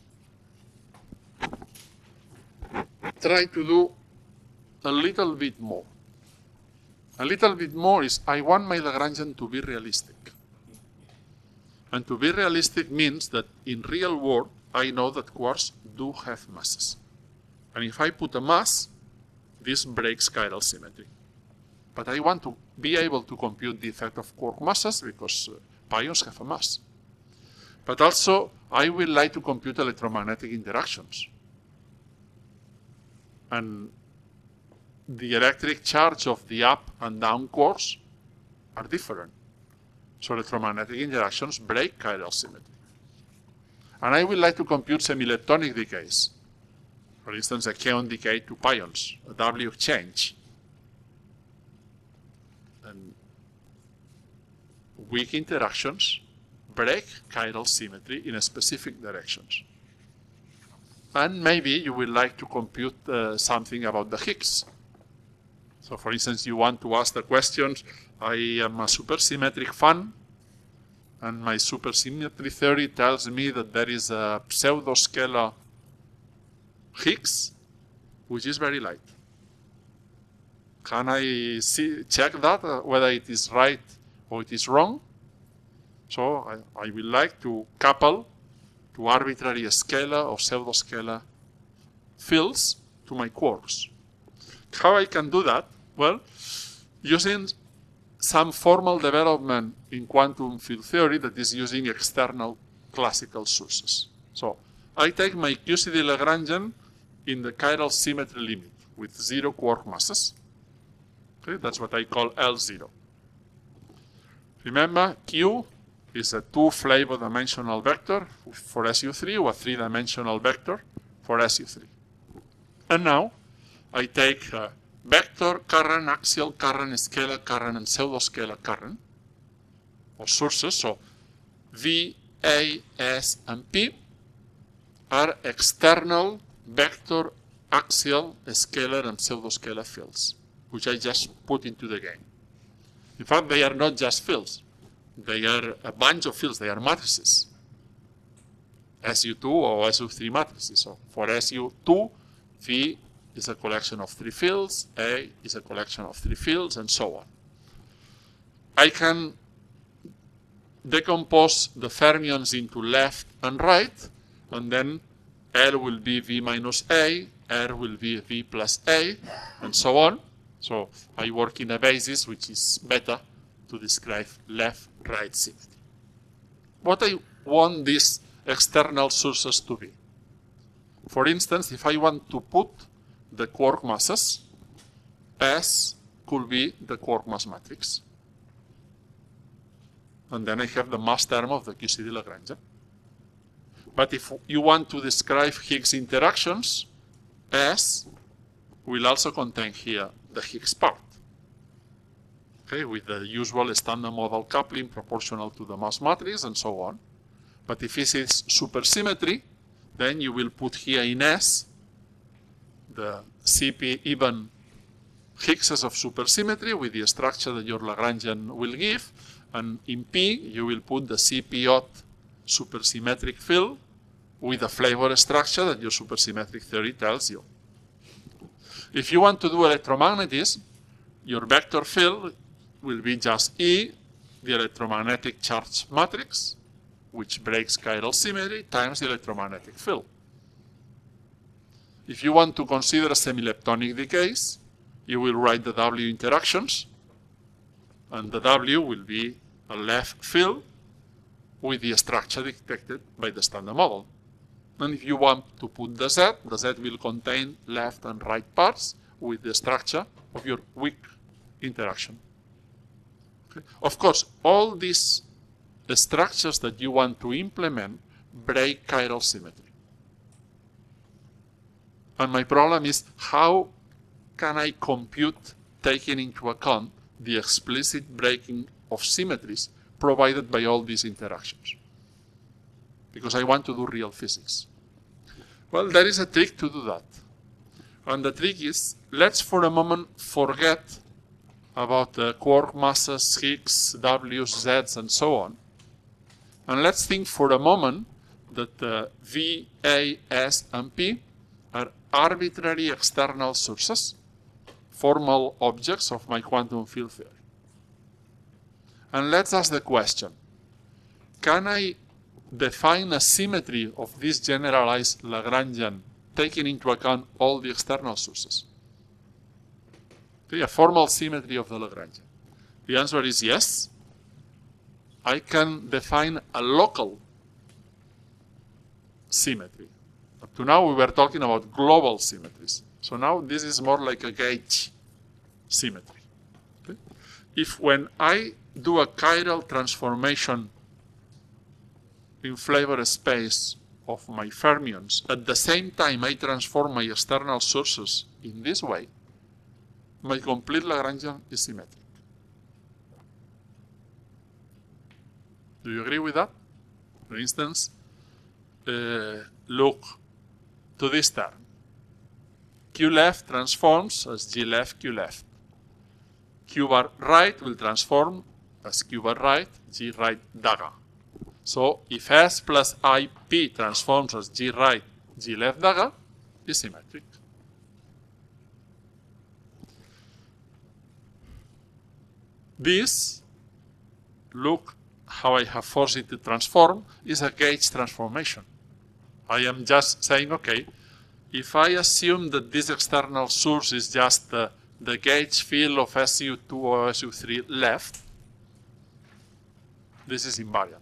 A: try to do a little bit more. A little bit more is I want my Lagrangian to be realistic. And to be realistic means that in real world, I know that quarks do have masses. And if I put a mass, this breaks chiral symmetry. But I want to be able to compute the effect of quark masses because pions have a mass. But also, I will like to compute electromagnetic interactions. And the electric charge of the up and down quarks are different. So electromagnetic interactions break chiral symmetry. And I would like to compute semi-leptonic decays. For instance, a kaon decay to pions, a W exchange. And weak interactions break chiral symmetry in specific directions. And maybe you would like to compute something about the Higgs. So for instance, you want to ask the questions, I am a supersymmetric fan, and my supersymmetry theory tells me that there is a pseudoscalar Higgs, which is very light. Can I check that, whether it is right or it is wrong? So I would like to couple to arbitrary scalar or pseudoscalar fields to my quarks. How I can do that? Well, using some formal development in quantum field theory that is using external classical sources. So I take my QCD Lagrangian in the chiral symmetry limit with 0 quark masses. Okay, that's what I call L0. Remember, Q is a 2-flavor dimensional vector for SU3 or a 3-dimensional vector for SU3. And now I take vector current, axial current, scalar current, and pseudoscalar current, or sources. So V, A, S, and P are external vector, axial, scalar, and pseudoscalar fields, which I just put into the game. In fact, they are not just fields. They are a bunch of fields. They are matrices. SU2 or SU3 matrices. So for SU2, V is a collection of 3 fields, A is a collection of 3 fields, and so on. I can decompose the fermions into left and right, and then L will be V minus A, R will be V plus A, and so on. So I work in a basis which is better to describe left-right symmetry. What I want these external sources to be. For instance, if I want to put the quark masses, S could be the quark mass matrix. And then I have the mass term of the QCD Lagrangian. But if you want to describe Higgs interactions, S will also contain here the Higgs part. Okay, with the usual standard model coupling proportional to the mass matrix and so on. But if it is supersymmetry, then you will put here in S the CP even Higgses of supersymmetry with the structure that your Lagrangian will give, and in P you will put the CP odd supersymmetric field with a flavor structure that your supersymmetric theory tells you. If you want to do electromagnetism, your vector field will be just E, the electromagnetic charge matrix, which breaks chiral symmetry, times the electromagnetic field. If you want to consider semi-leptonic decays, you will write the W interactions, and the W will be a left field with the structure detected by the standard model. And if you want to put the Z will contain left and right parts with the structure of your weak interaction. Okay. Of course, all these structures that you want to implement break chiral symmetry. And my problem is, how can I compute taking into account the explicit breaking of symmetries provided by all these interactions? Because I want to do real physics. Well, there is a trick to do that. And the trick is, let's for a moment forget about the quark masses, Higgs, W's, Z's, and so on. And let's think for a moment that V, A, S, and P are arbitrary external sources, formal objects of my quantum field theory. And let's ask the question, can I define a symmetry of this generalized Lagrangian taking into account all the external sources? Okay, a formal symmetry of the Lagrangian. The answer is yes. I can define a local symmetry. Up to now we were talking about global symmetries. So now this is more like a gauge symmetry. Okay? If when I do a chiral transformation in flavor space of my fermions, at the same time I transform my external sources in this way, my complete Lagrangian is symmetric. Do you agree with that? For instance, look to this term. Q left transforms as G left, Q left. Q bar right will transform as Q bar right, G right, dagger. So if S plus IP transforms as G right, G left, dagger, is symmetric. This, look how I have forced it to transform, is a gauge transformation. I am just saying, okay, if I assume that this external source is just the gauge field of SU2 or SU3 left, this is invariant.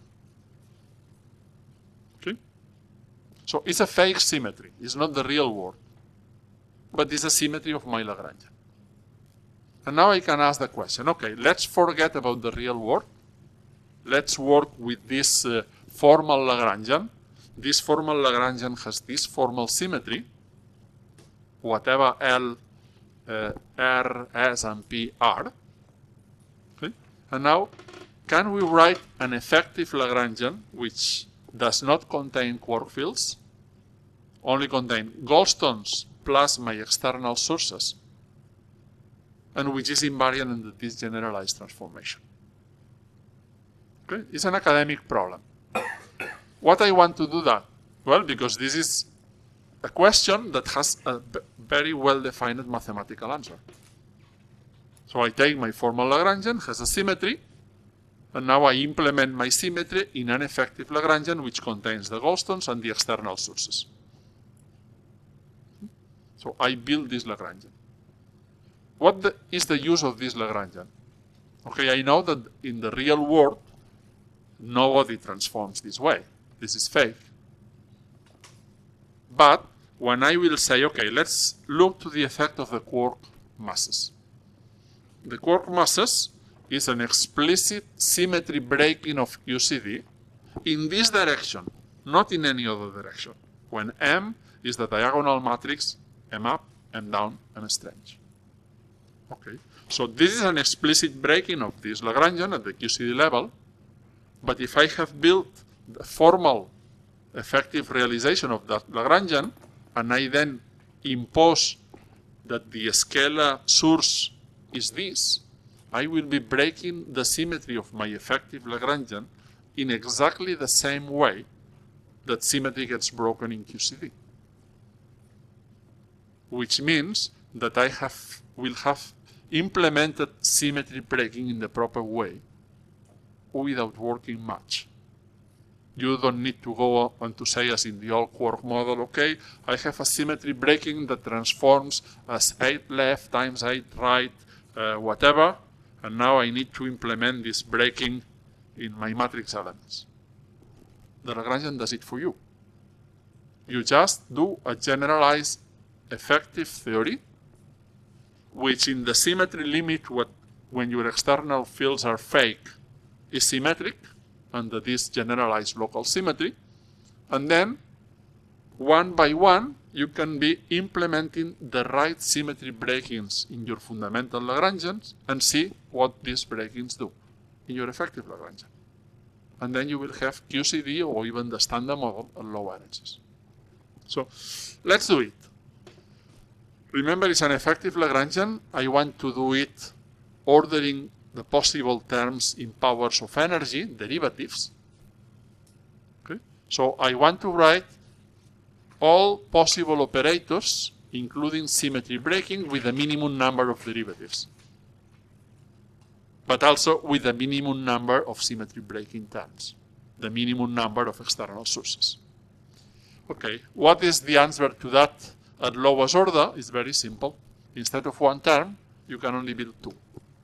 A: Okay? So it's a fake symmetry. It's not the real world. But it's a symmetry of my Lagrangian. And now I can ask the question, okay, let's forget about the real world. Let's work with this formal Lagrangian. This formal Lagrangian has this formal symmetry, whatever L, R, S, and P are. Okay? And now, can we write an effective Lagrangian which does not contain quark fields, only contain Goldstones plus my external sources, and which is invariant in this generalized transformation? Okay? It's an academic problem. What I want to do that? Well, because this is a question that has a very well-defined mathematical answer. So I take my formal Lagrangian, has a symmetry, and now I implement my symmetry in an effective Lagrangian which contains the Goldstones and the external sources. So I build this Lagrangian. What is the use of this Lagrangian? Okay, I know that in the real world, nobody transforms this way. This is fake. But when I will say, okay, let's look to the effect of the quark masses. The quark masses is an explicit symmetry breaking of QCD in this direction, not in any other direction, when M is the diagonal matrix M up, M down, M strange. Okay, so this is an explicit breaking of this Lagrangian at the QCD level, but if I have built the formal effective realization of that Lagrangian, and I then impose that the scalar source is this, I will be breaking the symmetry of my effective Lagrangian in exactly the same way that symmetry gets broken in QCD. Which means that I will have implemented symmetry breaking in the proper way without working much. You don't need to go on to say, as in the old quark model, okay, I have a symmetry breaking that transforms as 8 left times 8 right, whatever, and now I need to implement this breaking in my matrix elements. The Lagrangian does it for you. You just do a generalized effective theory, which in the symmetry limit, when your external fields are fake, is symmetric under this generalized local symmetry, and then one by one you can be implementing the right symmetry breakings in your fundamental Lagrangians and see what these breakings do in your effective Lagrangian. And then you will have QCD or even the standard model at low energies. So let's do it. Remember, it's an effective Lagrangian. I want to do it ordering the possible terms in powers of energy, derivatives. Okay? So I want to write all possible operators, including symmetry breaking, with the minimum number of derivatives, but also with the minimum number of symmetry breaking terms, the minimum number of external sources. Okay, what is the answer to that at lowest order? It's very simple. Instead of one term, you can only build two.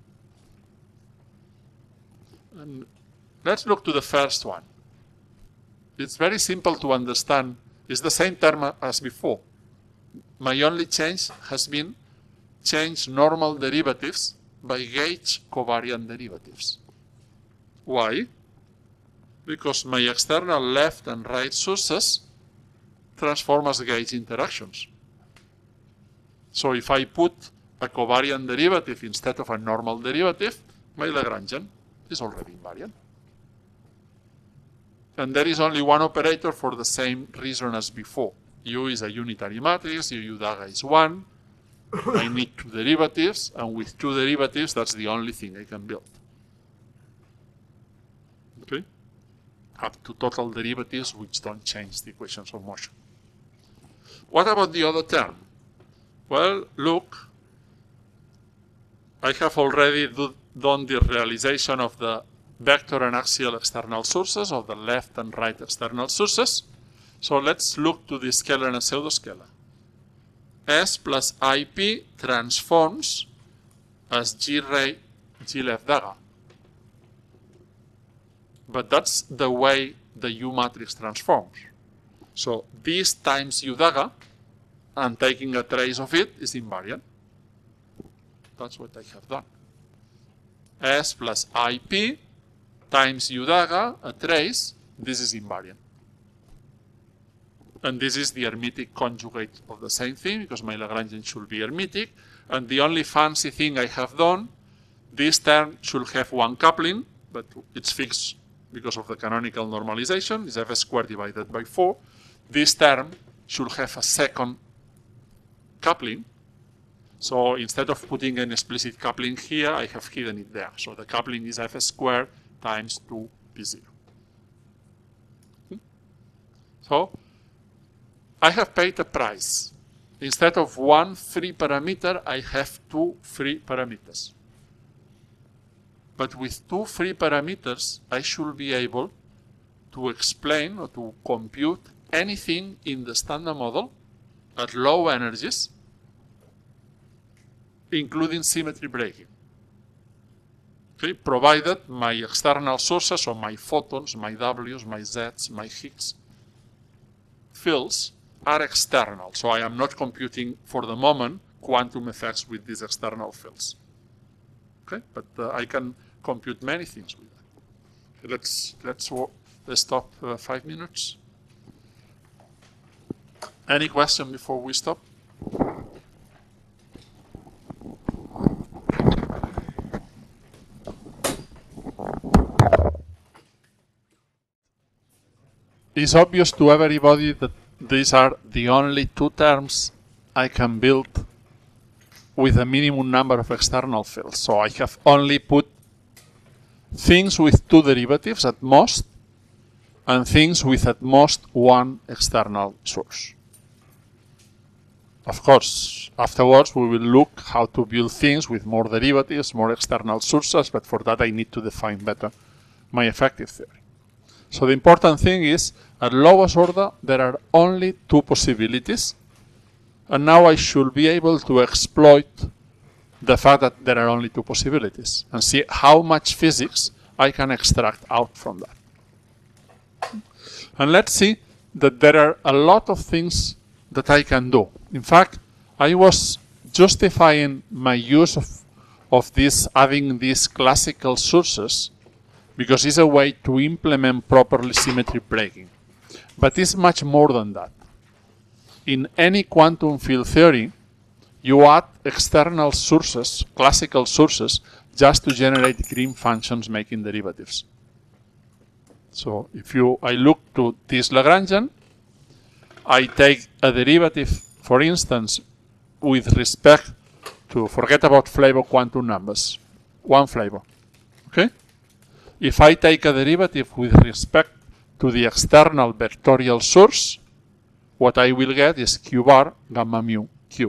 A: And let's look to the first one. It's very simple to understand. It's the same term as before. My only change has been change normal derivatives by gauge covariant derivatives. Why? Because my external left and right sources transform as gauge interactions. So if I put a covariant derivative instead of a normal derivative, my Lagrangian is already invariant. And there is only one operator for the same reason as before. U is a unitary matrix, U daga is 1. I need two derivatives, and with two derivatives, that's the only thing I can build. Okay? Up to total derivatives, which don't change the equations of motion. What about the other term? Well, look, I have already done the realization of the vector and axial external sources, of the left and right external sources. So let's look to the scalar and pseudoscalar. S plus IP transforms as G ray, G left daga. But that's the way the U matrix transforms. So this times U daga, and taking a trace of it, is invariant. That's what I have done. S plus IP times U daga, a trace, this is invariant. And this is the hermetic conjugate of the same thing, because my Lagrangian should be hermetic. And the only fancy thing I have done, this term should have one coupling, but it's fixed because of the canonical normalization. It's f squared divided by 4. This term should have a second coupling. So instead of putting an explicit coupling here, I have hidden it there. So the coupling is f squared times 2p0. So I have paid a price. Instead of one free parameter, I have two free parameters. But with two free parameters, I should be able to explain or to compute anything in the standard model at low energies, including symmetry breaking. Okay, provided my external sources, or my photons, my Ws, my Zs, my Higgs fields are external. So I am not computing for the moment quantum effects with these external fields. Okay, but I can compute many things with that. Okay, let's stop 5 minutes. Any question before we stop? It's obvious to everybody that these are the only two terms I can build with a minimum number of external fields. So I have only put things with two derivatives at most, and things with at most one external source. Of course, afterwards we will look how to build things with more derivatives, more external sources, but for that I need to define better my effective theory. So the important thing is, at lowest order, there are only two possibilities, and now I should be able to exploit the fact that there are only two possibilities and see how much physics I can extract out from that. And let's see that there are a lot of things that I can do. In fact, I was justifying my use of this, adding these classical sources, because it's a way to implement properly symmetry breaking. But it's much more than that. In any quantum field theory, you add external sources, classical sources, just to generate green functions making derivatives. So if I look to this Lagrangian, I take a derivative, for instance, with respect to, forget about Flavor quantum numbers, one flavor, okay? If I take a derivative with respect to the external vectorial source, what I will get is Q bar gamma mu Q.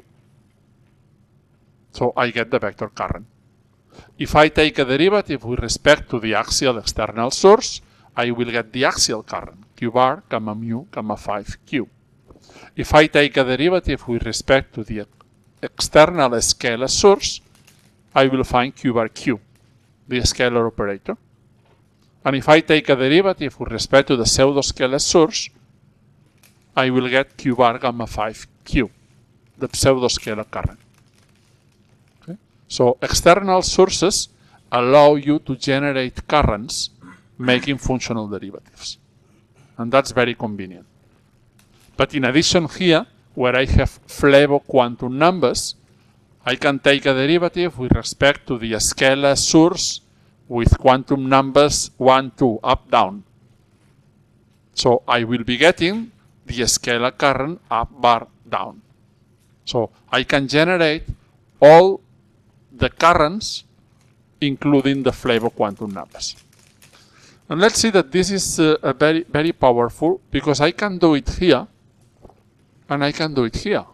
A: So I get the vector current. If I take a derivative with respect to the axial external source, I will get the axial current, Q bar gamma mu gamma 5 Q. If I take a derivative with respect to the external scalar source, I will find Q bar Q, the scalar operator. And if I take a derivative with respect to the pseudo-scalar source, I will get Q bar gamma 5 Q, the pseudo-scalar current. Okay? So external sources allow you to generate currents making functional derivatives. And that's very convenient. But in addition here, where I have Flavor quantum numbers, I can take a derivative with respect to the scalar source with quantum numbers 1, 2, up, down. So I will be getting the scalar current up, bar, down. So I can generate all the currents, including the Flavor quantum numbers. And let's see that this is very, very powerful, because I can do it here, and I can do it here.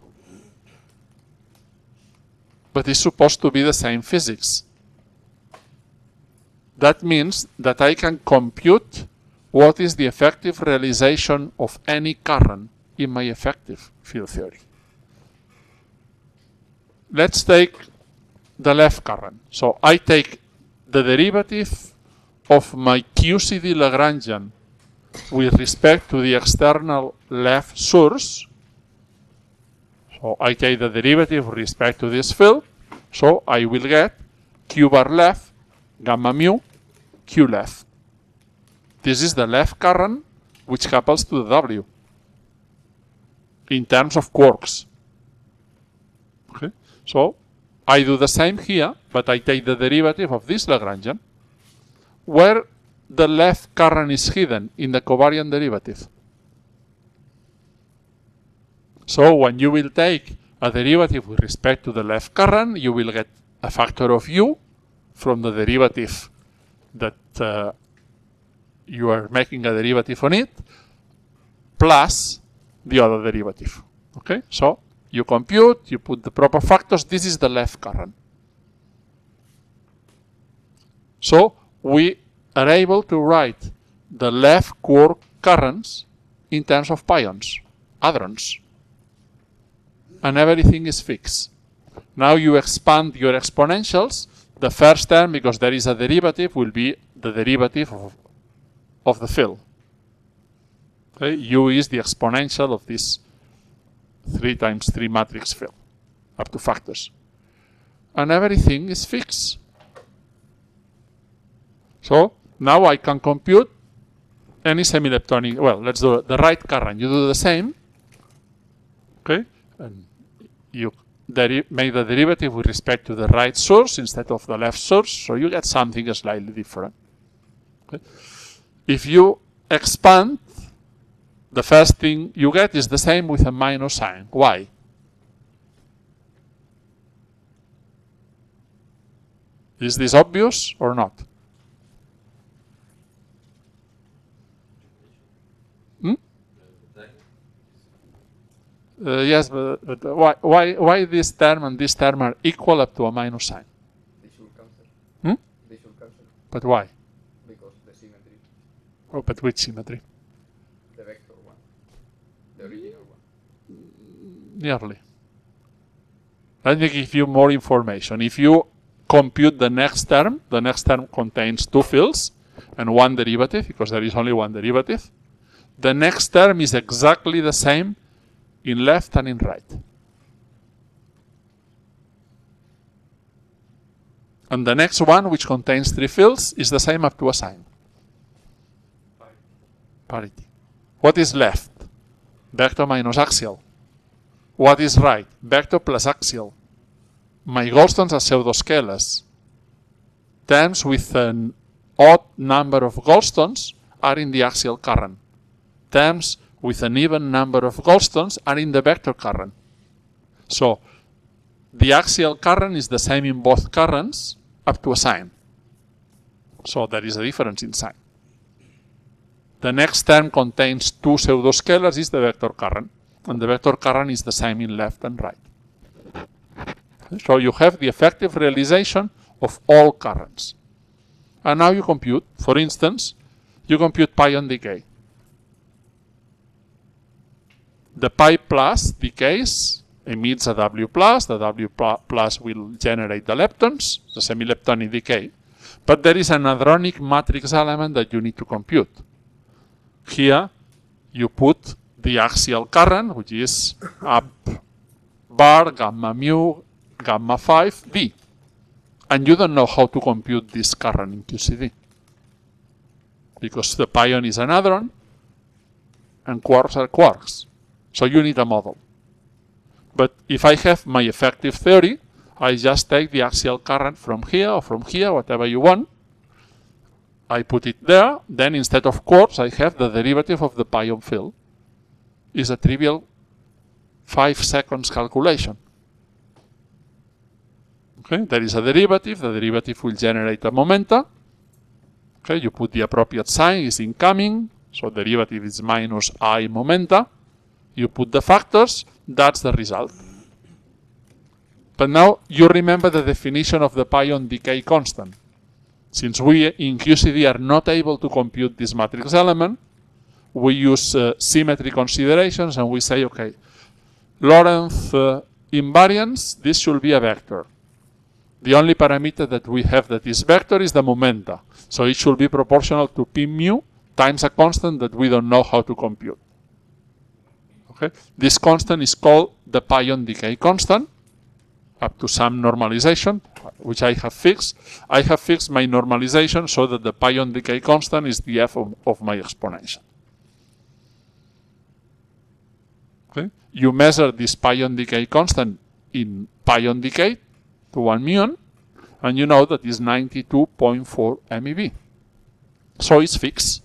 A: But it's supposed to be the same physics. That means that I can compute what is the effective realization of any current in my effective field theory. Let's take the left current. So I take the derivative of my QCD Lagrangian with respect to the external left source. So I take the derivative with respect to this field. So I will get Q bar left gamma mu Q left. This is the left current which couples to the W in terms of quarks. Okay? So I do the same here, but I take the derivative of this Lagrangian, where the left current is hidden in the covariant derivative. So when you will take a derivative with respect to the left current, you will get a factor of u from the derivative that you are making a derivative on it, plus the other derivative. Okay, so you compute, you put the proper factors. This is the left current. So we are able to write the left quark currents in terms of pions, hadrons, and everything is fixed. Now you expand your exponentials. The first term, because there is a derivative, will be the derivative of the field. Okay? U is the exponential of this 3 times 3 matrix field, up to factors. And everything is fixed. So now I can compute any semi-leptonic. Well, let's do the right current. You do the same. Okay, and you make the derivative with respect to the right source instead of the left source, so you get something slightly different. Okay. If you expand, the first thing you get is the same with a minus sign. Why? Is this obvious or not? Yes, but why this term and this term are equal up to a minus sign?
B: They should cancel. They should cancel.
A: But why?
B: Because the symmetry.
A: Oh, but which symmetry?
B: The vector one. The original one.
A: Nearly. Let me give you more information. If you compute the next term contains two fields and one derivative, because there is only one derivative. The next term is exactly the same in left and in right. And the next one, which contains three fields, is the same up to a sign. Parity. What is left? Vector minus axial. What is right? Vector plus axial. My Goldstones are pseudoscalars. Terms with an odd number of Goldstones are in the axial current. Terms with an even number of Goldstones are in the vector current. So the axial current is the same in both currents up to a sign. So there is a difference in sign. The next term contains two pseudoscalars is the vector current, and the vector current is the same in left and right. So you have the effective realization of all currents. And now you compute, for instance, you compute pion decay. The pi plus decays, emits a W plus, the W plus will generate the leptons, the semi-leptonic decay. But there is an hadronic matrix element that you need to compute. Here, you put the axial current, which is up bar, gamma mu, gamma 5, V. And you don't know how to compute this current in QCD. Because the pion is an hadron, and quarks are quarks. So you need a model. But if I have my effective theory, I just take the axial current from here or from here, whatever you want. I put it there. Then instead of quarks, I have the derivative of the pion field. It's a trivial 5 seconds calculation. Okay, there is a derivative. The derivative will generate a momenta. Okay, you put the appropriate sign, is incoming. So derivative is minus I momenta. You put the factors, that's the result. But now you remember the definition of the pion decay constant. Since we in QCD are not able to compute this matrix element, we use symmetry considerations and we say, okay, Lorentz invariance, this should be a vector. The only parameter that we have that is vector is the momenta. So it should be proportional to P mu times a constant that we don't know how to compute. Okay. This constant is called the pion decay constant, up to some normalization, which I have fixed. I have fixed my normalization so that the pion decay constant is the f of my exponential. Okay. You measure this pion decay constant in pion decay to 1 muon, and you know that is 92.4 MeV. So it's fixed.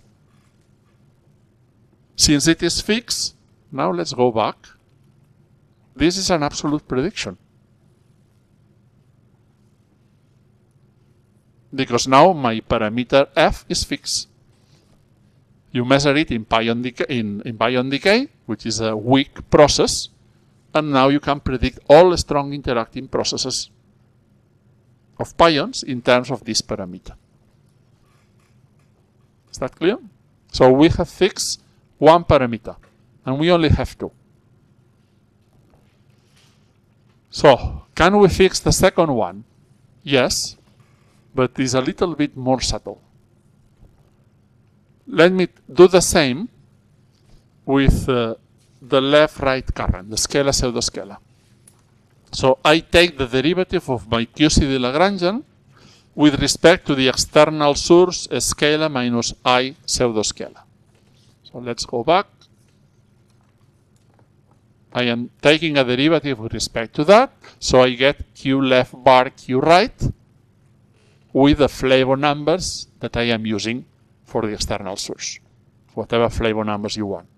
A: Since it is fixed, now let's go back. This is an absolute prediction. Because now my parameter f is fixed. You measure it in pion decay, which is a weak process, and now you can predict all strong interacting processes of pions in terms of this parameter. Is that clear? So we have fixed one parameter, and we only have two. So, can we fix the second one? Yes, but it's a little bit more subtle. Let me do the same with the left-right current, the scalar pseudoscalar. So I take the derivative of my QCD Lagrangian with respect to the external source scalar minus I pseudoscalar. So let's go back. I am taking a derivative with respect to that, so I get Q left bar Q right with the flavor numbers that I am using for the external source, whatever flavor numbers you want.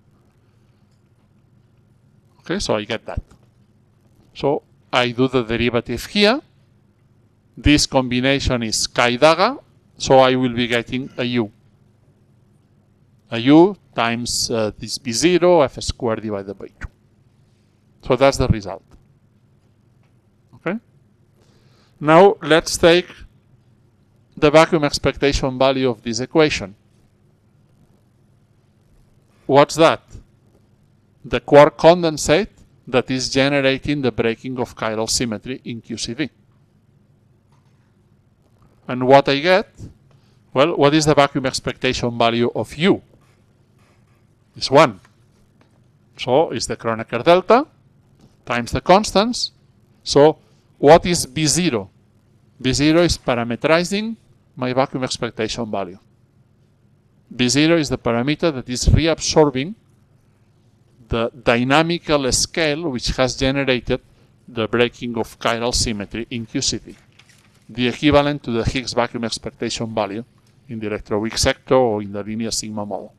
A: Okay, so I get that. So I do the derivative here. This combination is chi daga, so I will be getting a U. A U times this B0 F squared divided by 2. So that's the result. Okay? Now let's take the vacuum expectation value of this equation. What's that? The quark condensate that is generating the breaking of chiral symmetry in QCD. And what I get? Well, what is the vacuum expectation value of U? It's 1. So it's the Kronecker delta times the constants. So what is B0? B0 is parametrizing my vacuum expectation value. B0 is the parameter that is reabsorbing the dynamical scale which has generated the breaking of chiral symmetry in QCD, the equivalent to the Higgs vacuum expectation value in the electroweak sector or in the linear sigma model.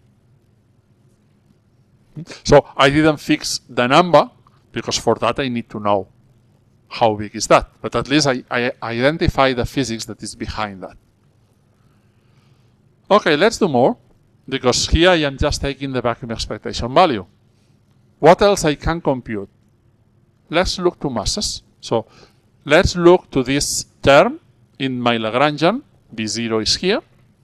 A: So I didn't fix the number because for that I need to know how big is that. But at least I identify the physics that is behind that. Okay, let's do more, because here I am just taking the vacuum expectation value. What else I can compute? Let's look to masses. So let's look to this term in my Lagrangian. B0 is here.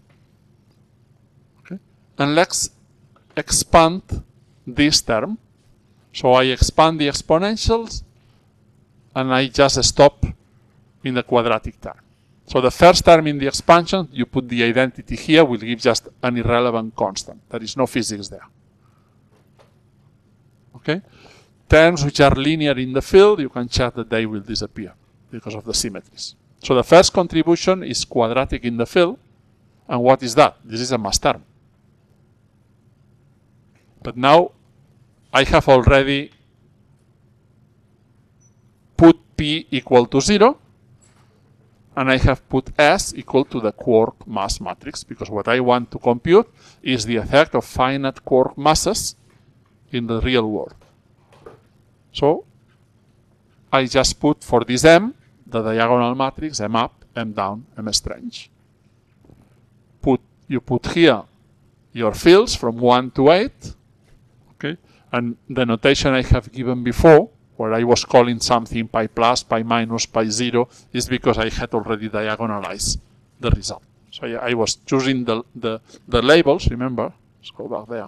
A: Okay. And let's expand this term. So I expand the exponentials and I just stop in the quadratic term. So the first term in the expansion, you put the identity here, will give just an irrelevant constant. There is no physics there. Okay? Terms which are linear in the field, you can check that they will disappear because of the symmetries. So the first contribution is quadratic in the field. And what is that? This is a mass term. But now I have already put P equal to 0. And I have put S equal to the quark mass matrix, because what I want to compute is the effect of finite quark masses in the real world. So I just put for this M, the diagonal matrix, M up, M down, M strange. You put here your fields from 1 to 8, okay? And the notation I have given before, where I was calling something pi plus, pi minus, pi 0, is because I had already diagonalized the result. So I was choosing the labels, remember, let's go back there.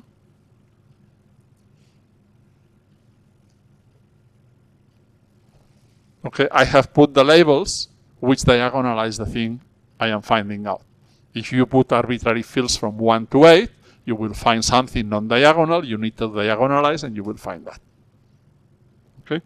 A: Okay, I have put the labels which diagonalize the thing I am finding out. If you put arbitrary fields from 1 to 8, you will find something non-diagonal, you need to diagonalize, and you will find that. Okay?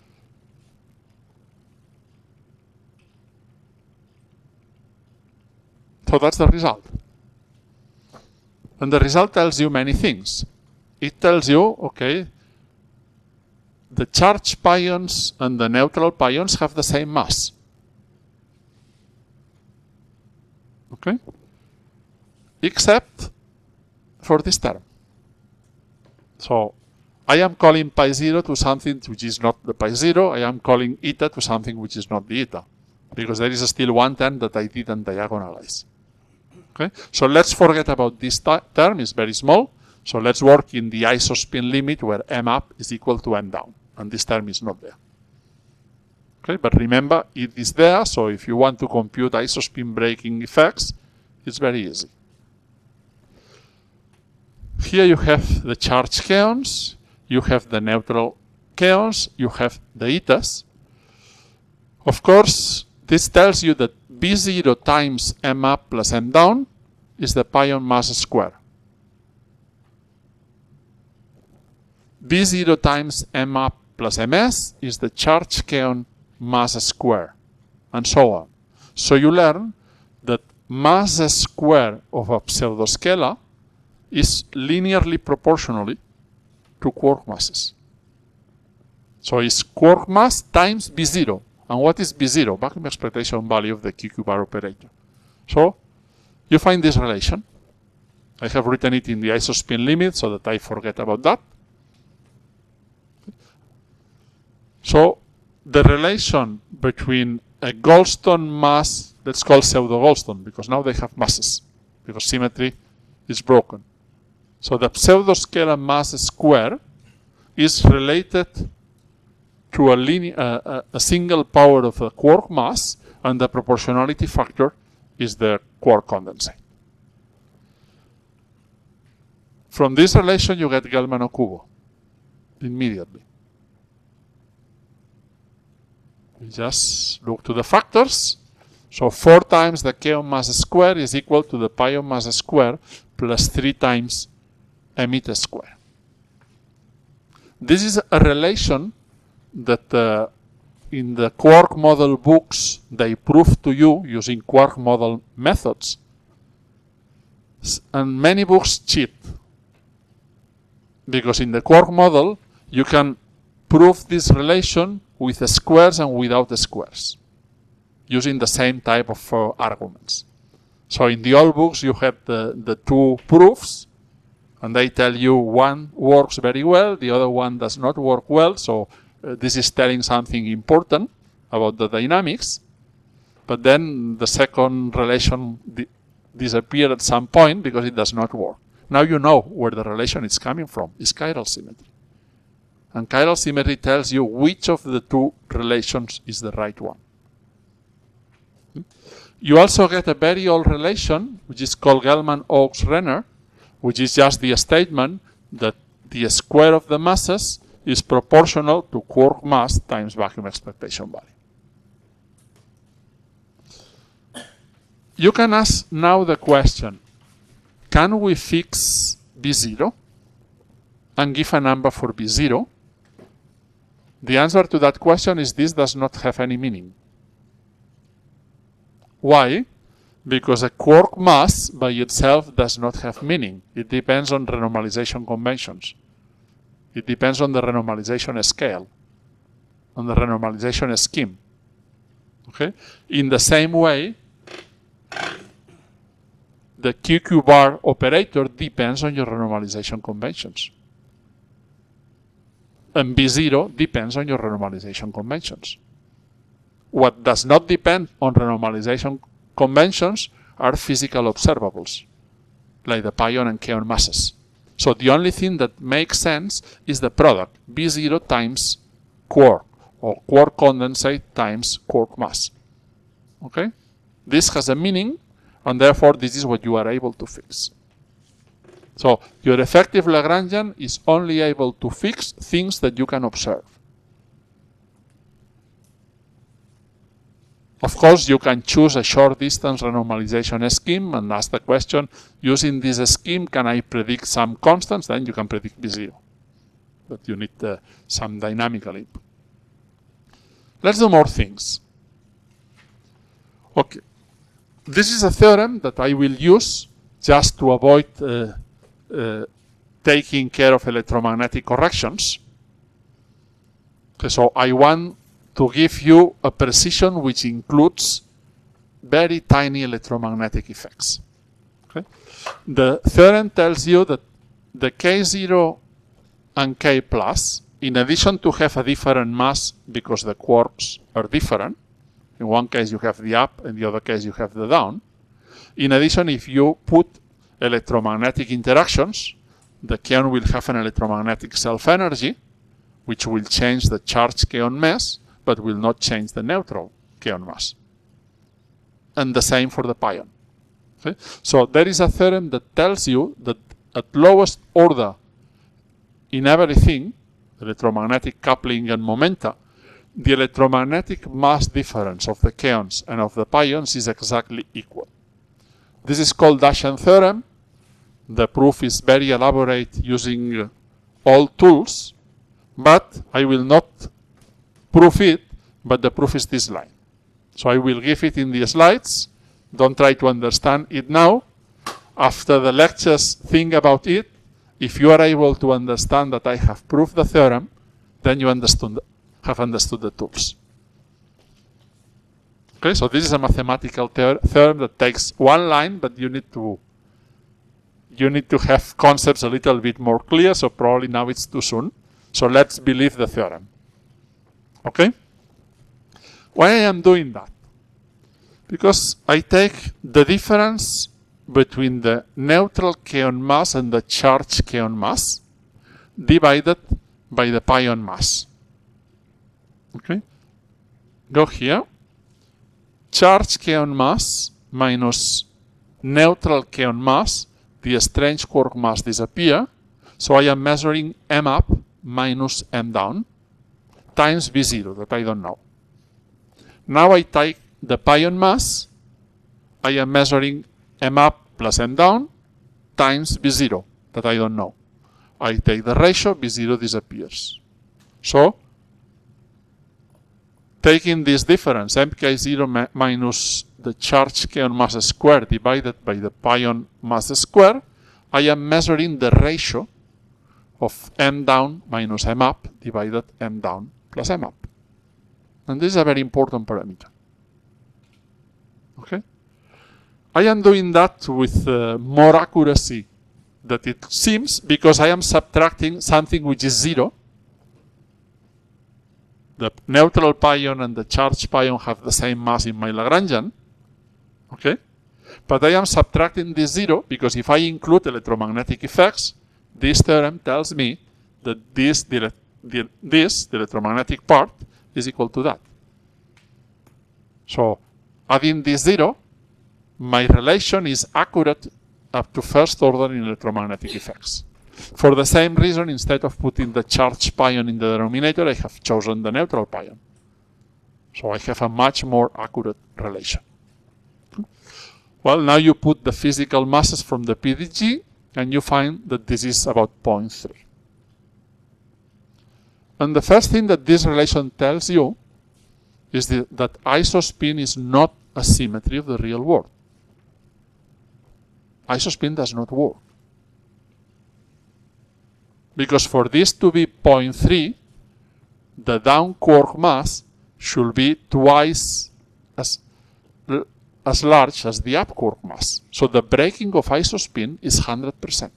A: So that's the result. And the result tells you many things. It tells you, okay, the charged pions and the neutral pions have the same mass. Okay? Except for this term. So I am calling pi 0 to something which is not the pi 0. I am calling eta to something which is not the eta. Because there is still one term that I didn't diagonalize. Okay? So let's forget about this term. It's very small. So let's work in the isospin limit where M up is equal to M down. And this term is not there. Okay? But remember, it is there. So if you want to compute isospin breaking effects, it's very easy. Here you have the charged kaons, you have the neutral kaons, you have the etas. Of course, this tells you that B0 times M up plus M down is the pion mass square. B0 times M up plus MS is the charged kaon mass square, and so on. So you learn that mass square of a pseudoscalar is linearly proportionally to quark masses. So it's quark mass times B0. And what is B0? Vacuum expectation value of the QQ bar operator. So you find this relation. I have written it in the isospin limit so that I forget about that. So the relation between a Goldstone mass, let's call pseudo Goldstone, because now they have masses, because symmetry is broken. So the pseudo-scalar mass square is related to a single power of a quark mass, and the proportionality factor is the quark condensate. From this relation, you get Gell-Mann-Okubo immediately. We just look to the factors. So 4 times the kaon mass square is equal to the pion mass square plus 3 times emit square. This is a relation that in the quark model books they prove to you using quark model methods, and many books cheat, because in the quark model you can prove this relation with the squares and without the squares using the same type of arguments. So in the old books you have the two proofs, and they tell you one works very well, the other one does not work well, so this is telling something important about the dynamics. But then the second relation disappears at some point because it does not work. Now you know where the relation is coming from. It's chiral symmetry. And chiral symmetry tells you which of the two relations is the right one. You also get a very old relation, which is called Gell-Mann-Oakes-Renner, which is just the statement that the square of the masses is proportional to quark mass times vacuum expectation value. You can ask now the question, can we fix B0 and give a number for B0? The answer to that question is this does not have any meaning. Why? Because a quark mass by itself does not have meaning. It depends on renormalization conventions. It depends on the renormalization scale, on the renormalization scheme. Okay? In the same way, the QQ bar operator depends on your renormalization conventions. And B0 depends on your renormalization conventions. What does not depend on renormalization conventions are physical observables, like the pion and kaon masses. So the only thing that makes sense is the product, B0 times quark, or quark condensate times quark mass. Okay? This has a meaning, and therefore this is what you are able to fix. So your effective Lagrangian is only able to fix things that you can observe. Of course, you can choose a short distance renormalization scheme and ask the question, using this scheme, can I predict some constants? Then you can predict B0. But you need some dynamical input. Let's do more things. Okay. This is a theorem that I will use just to avoid taking care of electromagnetic corrections. Okay, so I want to give you a precision which includes very tiny electromagnetic effects. Okay? The theorem tells you that the K0 and K plus, in addition to have a different mass because the quarks are different, in one case you have the up, in the other case you have the down. In addition, if you put electromagnetic interactions, the kaon will have an electromagnetic self-energy, which will change the charge kaon mass, but will not change the neutral kaon mass. And the same for the pion. Okay? So there is a theorem that tells you that at lowest order in everything, electromagnetic coupling and momenta, the electromagnetic mass difference of the kaons and of the pions is exactly equal. This is called Daschen theorem. The proof is very elaborate using all tools, but I will not prove it, but the proof is this line. So I will give it in the slides. Don't try to understand it now. After the lectures, think about it. If you are able to understand that I have proved the theorem, then you understood have understood the tools. Okay, so this is a mathematical theorem that takes one line, but you need to have concepts a little bit more clear, so probably now it's too soon. So let's believe the theorem. Okay? Why I am doing that? Because I take the difference between the neutral kaon mass and the charged kaon mass divided by the pion mass. Okay? Go here. Charged kaon mass minus neutral kaon mass, the strange quark mass disappear, so I am measuring m up minus m down times V0 that I don't know. Now I take the pion mass, I am measuring m up plus m down times V0 that I don't know. I take the ratio, V0 disappears. So, taking this difference, mk0 minus the charge kaon mass square divided by the pion mass square, I am measuring the ratio of m down minus m up divided m down plus m up. And this is a very important parameter. Okay? I am doing that with more accuracy than it seems because I am subtracting something which is 0. The neutral pion and the charged pion have the same mass in my Lagrangian. Okay? But I am subtracting this 0 because if I include electromagnetic effects, this theorem tells me that the electromagnetic part is equal to that. So, adding this 0, my relation is accurate up to first order in electromagnetic effects. For the same reason, instead of putting the charged pion in the denominator, I have chosen the neutral pion. So I have a much more accurate relation. Well, now you put the physical masses from the PDG, and you find that this is about 0.3. And the first thing that this relation tells you is that isospin is not a symmetry of the real world. Isospin does not work. Because for this to be 0.3, the down quark mass should be twice as large as the up quark mass. So the breaking of isospin is 100%.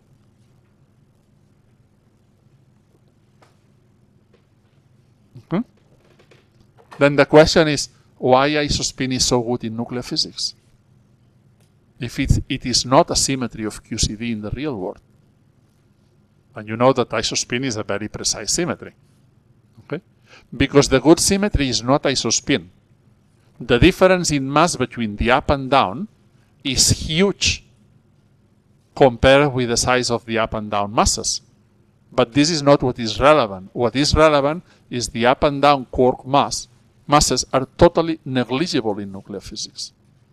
A: Okay? Then the question is, why isospin is so good in nuclear physics? If it is not a symmetry of QCD in the real world. And you know that isospin is a very precise symmetry. Okay? Because the good symmetry is not isospin. The difference in mass between the up and down is huge compared with the size of the up and down masses. But this is not what is relevant. What is relevant is the up and down quark masses are totally negligible in nuclear physics.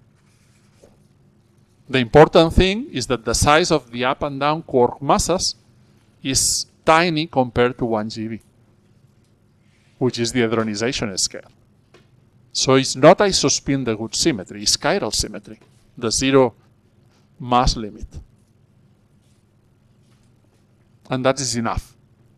A: The important thing is that the size of the up and down quark masses is tiny compared to 1 GeV, which is the hadronization scale. So it's not isospin the good symmetry, it's chiral symmetry, the zero mass limit. And that is enough.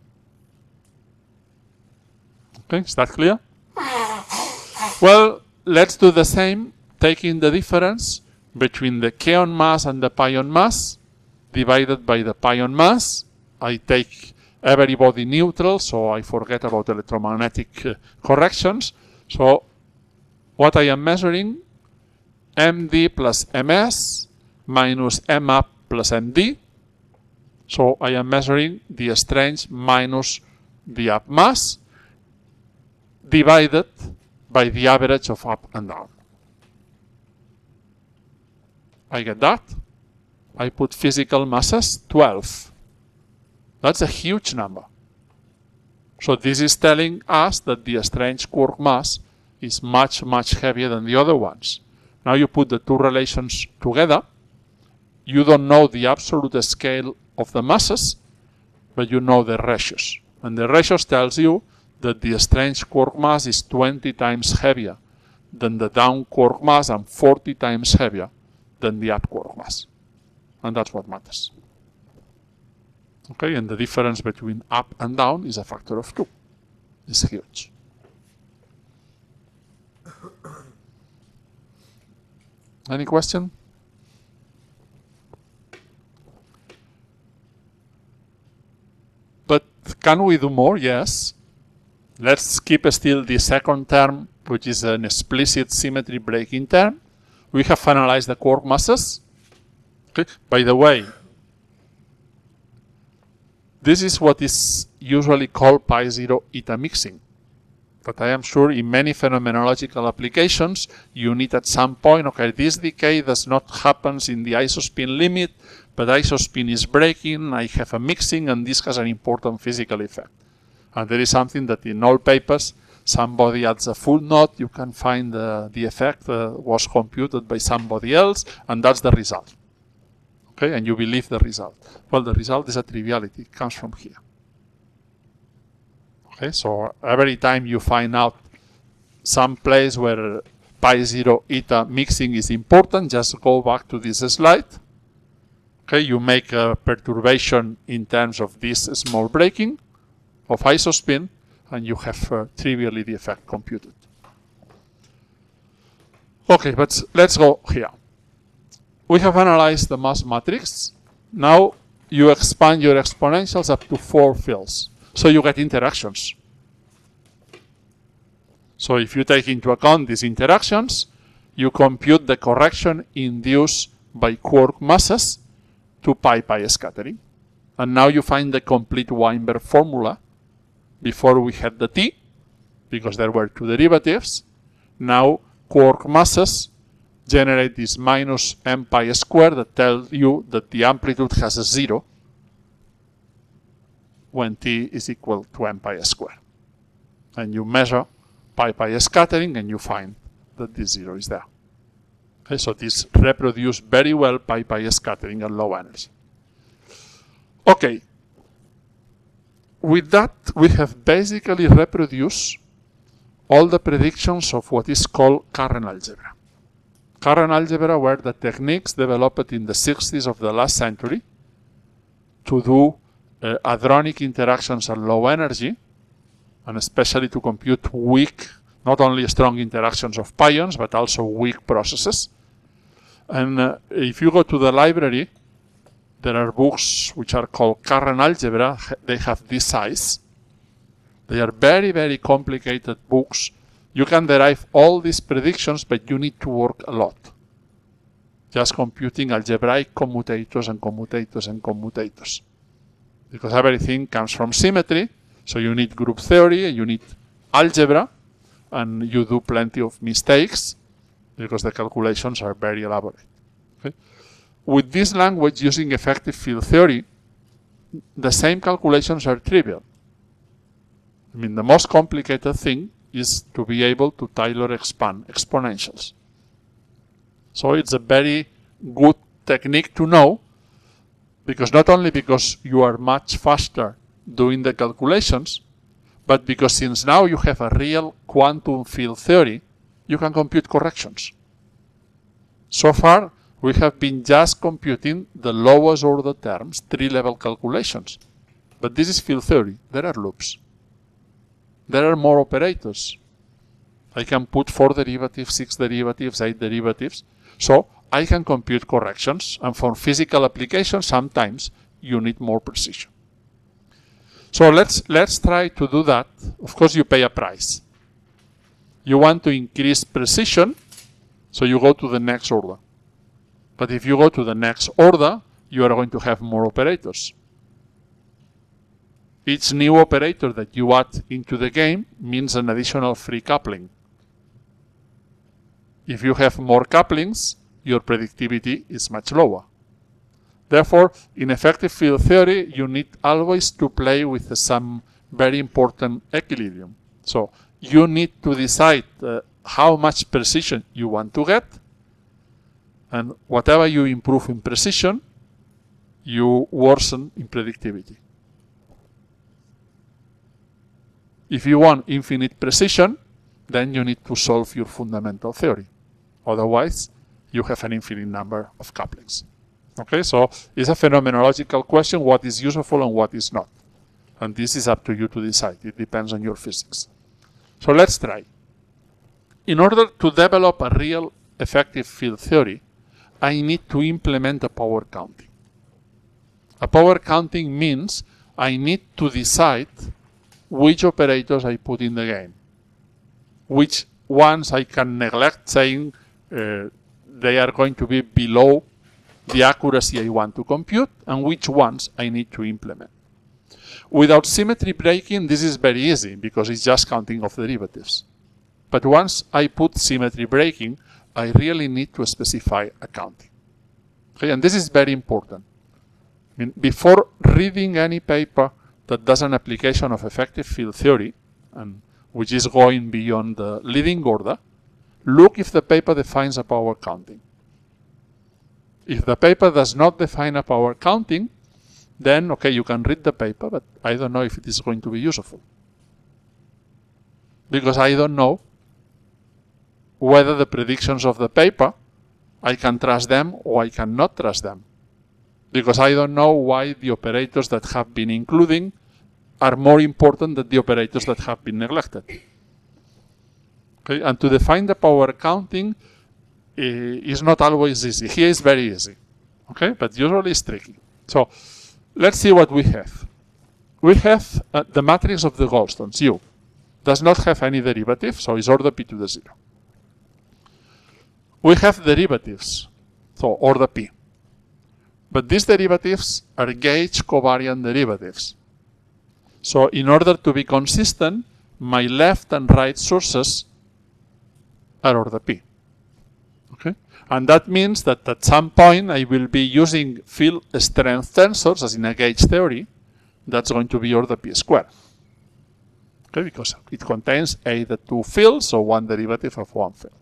A: Okay, is that clear? Well, let's do the same, taking the difference between the kaon mass and the pion mass divided by the pion mass. I take everybody neutral, so I forget about electromagnetic corrections. So what I am measuring, MD plus MS minus M up plus MD. So I am measuring the strange minus the up mass divided by the average of up and down. I get that. I put physical masses, 12. That's a huge number. So this is telling us that the strange quark mass is much, much heavier than the other ones. Now you put the two relations together. You don't know the absolute scale of the masses, but you know the ratios. And the ratios tells you that the strange quark mass is 20 times heavier than the down quark mass and 40 times heavier than the up quark mass. And that's what matters. Okay, and the difference between up and down is a factor of 2. It's huge. Any question? But can we do more? Yes. Let's keep still the second term, which is an explicit symmetry breaking term. We have analyzed the quark masses. Okay. By the way, this is what is usually called pi0 eta mixing. But I am sure in many phenomenological applications, you need at some point, okay, this decay does not happen in the isospin limit, but isospin is breaking, I have a mixing, and this has an important physical effect. And there is something that in all papers, somebody adds a footnote, you can find the effect was computed by somebody else, and that's the result. Okay, and you believe the result. Well, the result is a triviality, it comes from here. Okay, so every time you find out some place where pi0 eta mixing is important, just go back to this slide. Okay, you make a perturbation in terms of this small breaking of isospin, and you have trivially the effect computed. Okay, but let's go here. We have analyzed the mass matrix. Now you expand your exponentials up to 4 fields. So you get interactions. So if you take into account these interactions, you compute the correction induced by quark masses to pi-pi scattering. And now you find the complete Weinberg formula. Before we had the t, because there were 2 derivatives. Now quark masses generate this minus m pi squared that tells you that the amplitude has a 0 when t is equal to m pi squared. And you measure pi-pi scattering and you find that this 0 is there. Okay, so this reproduces very well pi-pi scattering at low energy. Okay. With that, we have basically reproduced all the predictions of what is called current algebra. Current algebra were the techniques developed in the 60s of the last century to do hadronic interactions at low energy, and especially to compute weak, not only strong interactions of pions, but also weak processes. And if you go to the library, there are books which are called current algebra. They have this size. They are very, very complicated books. You can derive all these predictions, but you need to work a lot. Just computing algebraic commutators and commutators and commutators. Because everything comes from symmetry, so you need group theory, you need algebra, and you do plenty of mistakes because the calculations are very elaborate. Okay? With this language, using effective field theory, the same calculations are trivial. I mean, the most complicated thing is to be able to Taylor expand exponentials. So it's a very good technique to know, because not only because you are much faster doing the calculations, but because since now you have a real quantum field theory, you can compute corrections. So far, we have been just computing the lowest order terms, 3-level calculations. But this is field theory. There are loops. There are more operators. I can put 4 derivatives, 6 derivatives, 8 derivatives. So I can compute corrections. And for physical applications, sometimes you need more precision. So let's try to do that. Of course, you pay a price. You want to increase precision, so you go to the next order. But if you go to the next order, you are going to have more operators. Each new operator that you add into the game means an additional free coupling. If you have more couplings, your predictivity is much lower. Therefore, in effective field theory, you need always to play with some very important equilibrium. So you need to decide how much precision you want to get, and whatever you improve in precision, you worsen in predictivity. If you want infinite precision, then you need to solve your fundamental theory. Otherwise, you have an infinite number of couplings. Okay, so it's a phenomenological question, what is useful and what is not. And this is up to you to decide. It depends on your physics. So let's try. In order to develop a real effective field theory, I need to implement a power counting. A power counting means I need to decide which operators I put in the game, which ones I can neglect, saying they are going to be below the accuracy I want to compute, and which ones I need to implement. Without symmetry breaking, this is very easy because it's just counting of derivatives. But once I put symmetry breaking, I really need to specify a counting. Okay, and this is very important. I mean, before reading any paper that does an application of effective field theory, and which is going beyond the leading order, look if the paper defines a power counting. If the paper does not define a power counting, then, okay, you can read the paper, but I don't know if it is going to be useful. Because I don't know whether the predictions of the paper, I can trust them or I cannot trust them. Because I don't know why the operators that have been including are more important than the operators that have been neglected. Okay? And to define the power counting is not always easy. Here is very easy, okay? But usually it's tricky. So let's see what we have. We have the matrix of the Goldstones, U. Does not have any derivative, so it's order p to the 0. We have derivatives, so order p. But these derivatives are gauge covariant derivatives. So in order to be consistent, my left and right sources are order p. Okay? And that means that at some point I will be using field strength tensors, as in a gauge theory, that's going to be order p squared. Okay? Because it contains either two fields or one derivative of one field.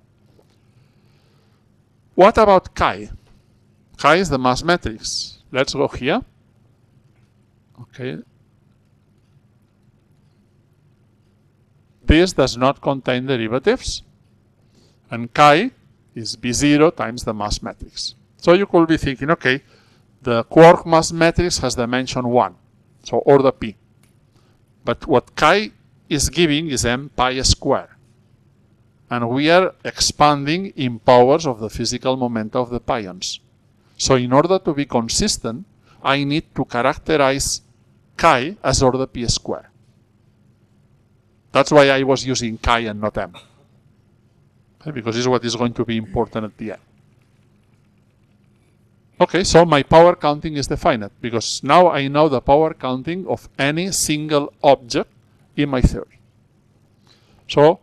A: What about chi? Chi is the mass matrix. Let's go here. Okay. This does not contain derivatives, and chi is B0 times the mass matrix. So you could be thinking, okay, the quark mass matrix has dimension 1, so order p. But what chi is giving is m pi squared. And we are expanding in powers of the physical momenta of the pions. So in order to be consistent, I need to characterize chi as order p squared. That's why I was using chi and not m. Okay, because this is what is going to be important at the end. Okay, so my power counting is defined, because now I know the power counting of any single object in my theory. So,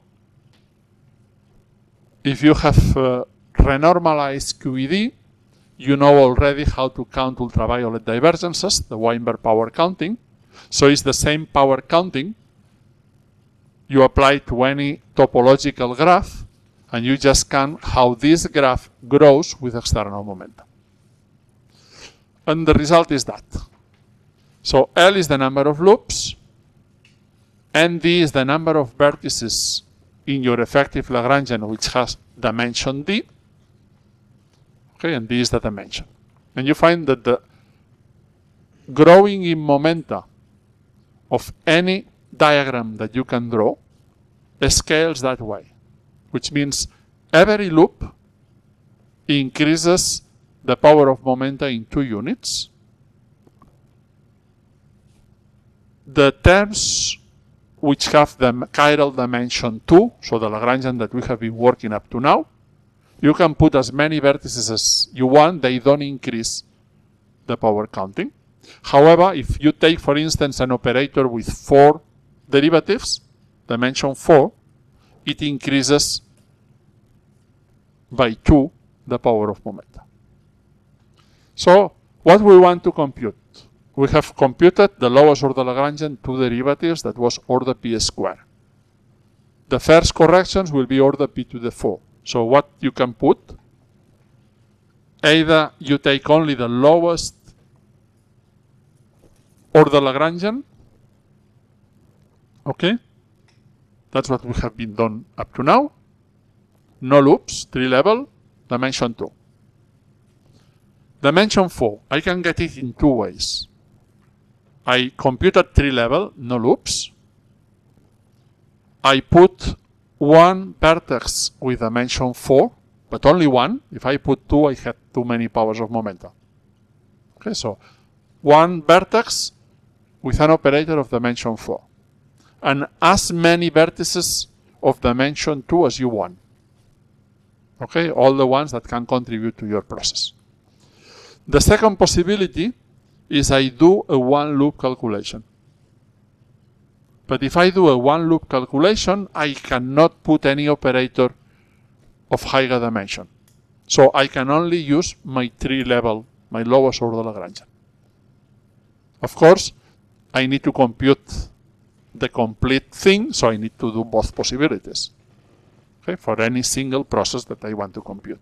A: if you have renormalized QED, you know already how to count ultraviolet divergences, the Weinberg power counting. So it's the same power counting you apply to any topological graph, and you just count how this graph grows with external momentum. And the result is that. So L is the number of loops, ND is the number of vertices in your effective Lagrangian, which has dimension D. Okay, and D is the dimension. And you find that the growing in momenta of any diagram that you can draw scales that way, which means every loop increases the power of momenta in 2 units. The terms which have the chiral dimension 2, so the Lagrangian that we have been working up to now, you can put as many vertices as you want, they don't increase the power counting. However, if you take, for instance, an operator with 4 derivatives, dimension 4, it increases by 2 the power of momenta. So, what we want to compute? We have computed the lowest order Lagrangian 2 derivatives, that was order p squared. The first corrections will be order p to the 4. So what you can put, either you take only the lowest order Lagrangian, okay, that's what we have been done up to now, no loops, 3 level, dimension 2. Dimension 4, I can get it in 2 ways. I computed 3 level, no loops. I put one vertex with dimension 4, but only one. If I put 2, I had too many powers of momentum. Okay, so one vertex with an operator of dimension 4. And as many vertices of dimension 2 as you want. Okay, all the ones that can contribute to your process. The second possibility is I do a one-loop calculation. But if I do a one-loop calculation, I cannot put any operator of higher dimension. So I can only use my tree-level, my lowest order Lagrangian. Of course, I need to compute the complete thing, so I need to do both possibilities. Okay, for any single process that I want to compute.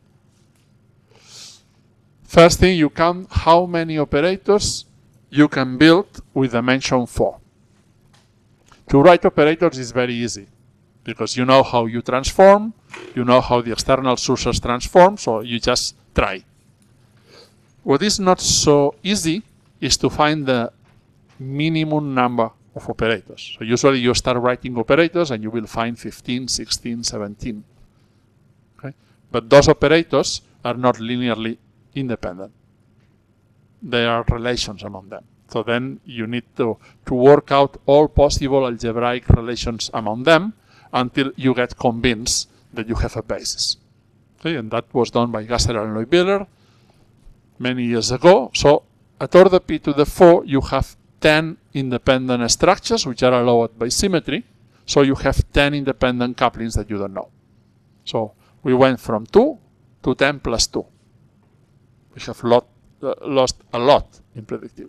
A: First thing, you count how many operators you can build with dimension 4. To write operators is very easy, because you know how you transform, you know how the external sources transform, so you just try. What is not so easy is to find the minimum number of operators. So usually you start writing operators and you will find 15, 16, 17. Okay? But those operators are not linearly independent. There are relations among them. So then you need to work out all possible algebraic relations among them until you get convinced that you have a basis. Okay? And that was done by Gasser and Leibler many years ago. So at order p to the 4, you have 10 independent structures which are allowed by symmetry. So you have 10 independent couplings that you don't know. So we went from 2 to 10 plus 2. We have lost a lot in predictivity.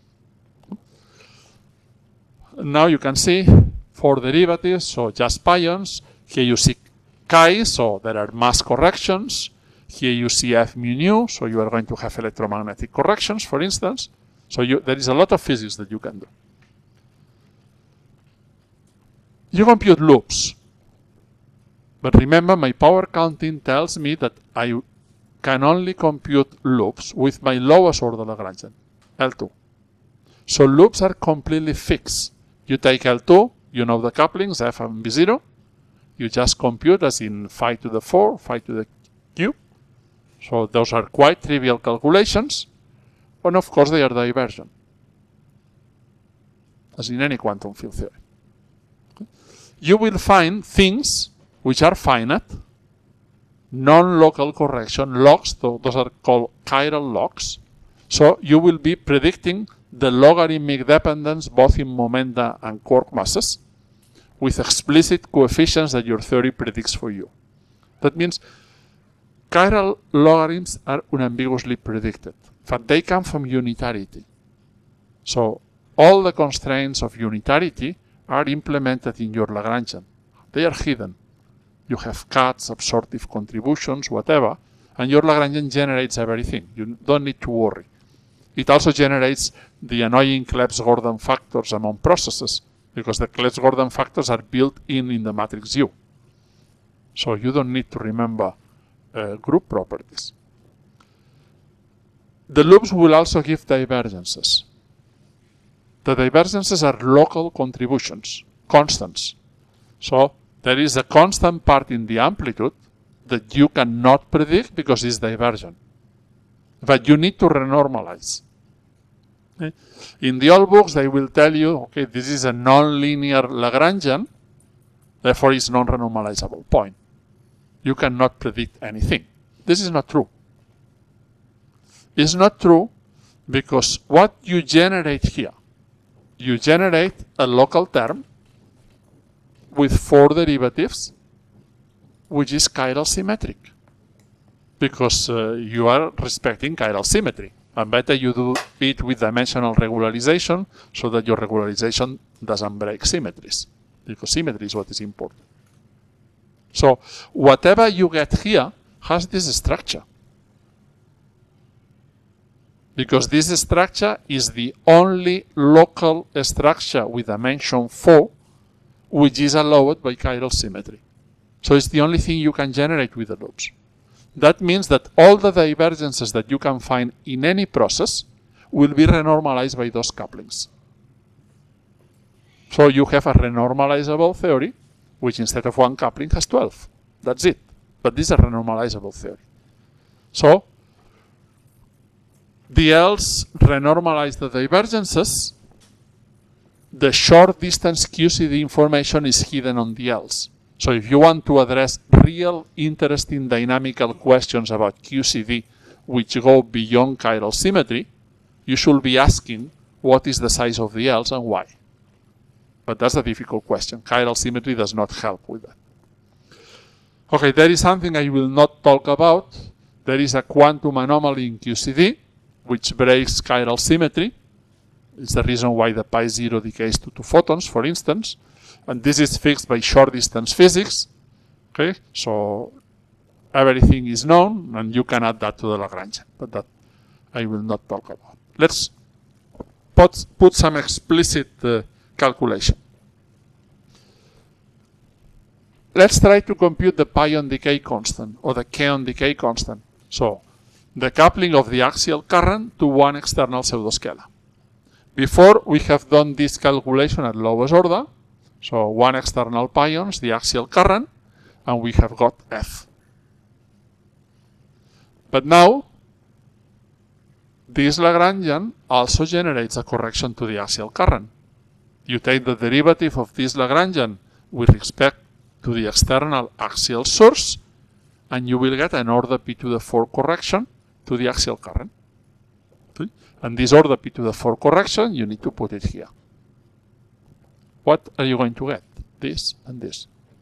A: Now you can see 4 derivatives, so just pions. Here you see chi, so there are mass corrections. Here you see f mu nu, so you are going to have electromagnetic corrections, for instance. So there is a lot of physics that you can do. You compute loops. But remember, my power counting tells me that I can only compute loops with my lowest order Lagrangian, L2. So loops are completely fixed. You take L2, you know the couplings, F and B0. You just compute as in phi to the 4, phi to the cube. So those are quite trivial calculations. And of course they are divergent, as in any quantum field theory. Okay. You will find things which are finite, non-local correction logs, those are called chiral logs. So you will be predicting the logarithmic dependence both in momenta and quark masses with explicit coefficients that your theory predicts for you. That means chiral logarithms are unambiguously predicted. In fact, they come from unitarity. So all the constraints of unitarity are implemented in your Lagrangian. They are hidden. You have cuts, absorptive contributions, whatever, and your Lagrangian generates everything. You don't need to worry. It also generates the annoying Clebsch-Gordon factors among processes, because the Clebsch-Gordon factors are built in the matrix U. So you don't need to remember group properties. The loops will also give divergences. The divergences are local contributions, constants. So there is a constant part in the amplitude that you cannot predict because it's divergent. But you need to renormalize. Okay? In the old books, they will tell you, okay, this is a nonlinear Lagrangian, therefore it's non-renormalizable point. You cannot predict anything. This is not true. It's not true because what you generate here, you generate a local term with 4 derivatives, which is chiral symmetric, because you are respecting chiral symmetry. And better you do it with dimensional regularization so that your regularization doesn't break symmetries, because symmetry is what is important. So whatever you get here has this structure, because this structure is the only local structure with dimension 4 which is allowed by chiral symmetry. So it's the only thing you can generate with the loops. That means that all the divergences that you can find in any process will be renormalized by those couplings. So you have a renormalizable theory which instead of 1 coupling has 12. That's it. but this is a renormalizable theory. So, the L's renormalize the divergences. The short distance QCD information is hidden on the L's. So if you want to address real interesting dynamical questions about QCD which go beyond chiral symmetry, you should be asking what is the size of the L's and why. But that's a difficult question. Chiral symmetry does not help with that. Okay, there is something I will not talk about. There is a quantum anomaly in QCD which breaks chiral symmetry. It's the reason why the pi 0 decays to 2 photons, for instance. And this is fixed by short distance physics. Okay, so everything is known, and you can add that to the Lagrangian, but that I will not talk about. Let's put some explicit calculation. Let's try to compute the pion decay constant, or the kaon decay constant. So, the coupling of the axial current to one external pseudoscalar. Before, we have done this calculation at lowest order. So, one external pions, the axial current, and we have got F. But now, this Lagrangian also generates a correction to the axial current. You take the derivative of this Lagrangian with respect to the external axial source, and you will get an order p to the 4 correction to the axial current. Okay? And this order p to the 4 correction, you need to put it here. What are you going to get? This and this.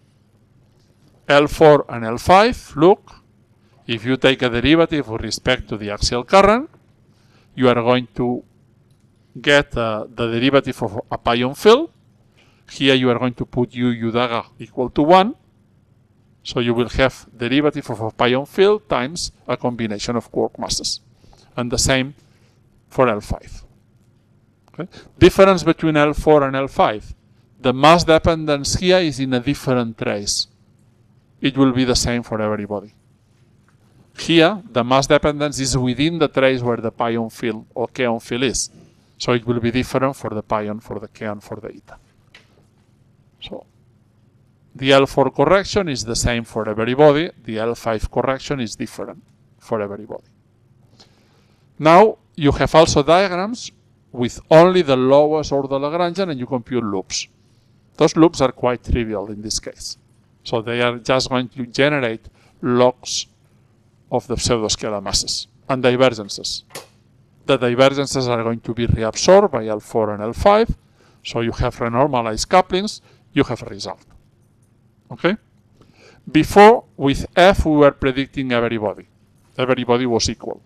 A: L4 and L5, look, if you take a derivative with respect to the axial current, you are going to get the derivative of a pion field. Here you are going to put u dagger equal to 1. So you will have derivative of a pion field times a combination of quark masses. And the same for L5. Okay? Difference between L4 and L5. The mass dependence here is in a different trace. It will be the same for everybody. Here, the mass dependence is within the trace where the pion field or kaon field is. So it will be different for the pion, for the kaon, for the eta. So the L4 correction is the same for everybody. The L5 correction is different for everybody. Now you have also diagrams with only the lowest order Lagrangian, and you compute loops. Those loops are quite trivial in this case. So they are just going to generate logs of the pseudoscalar masses and divergences. The divergences are going to be reabsorbed by L4 and L5. So you have renormalized couplings, you have a result. Okay? Fbefore, with F, we were predicting everybody. Everybody was equal.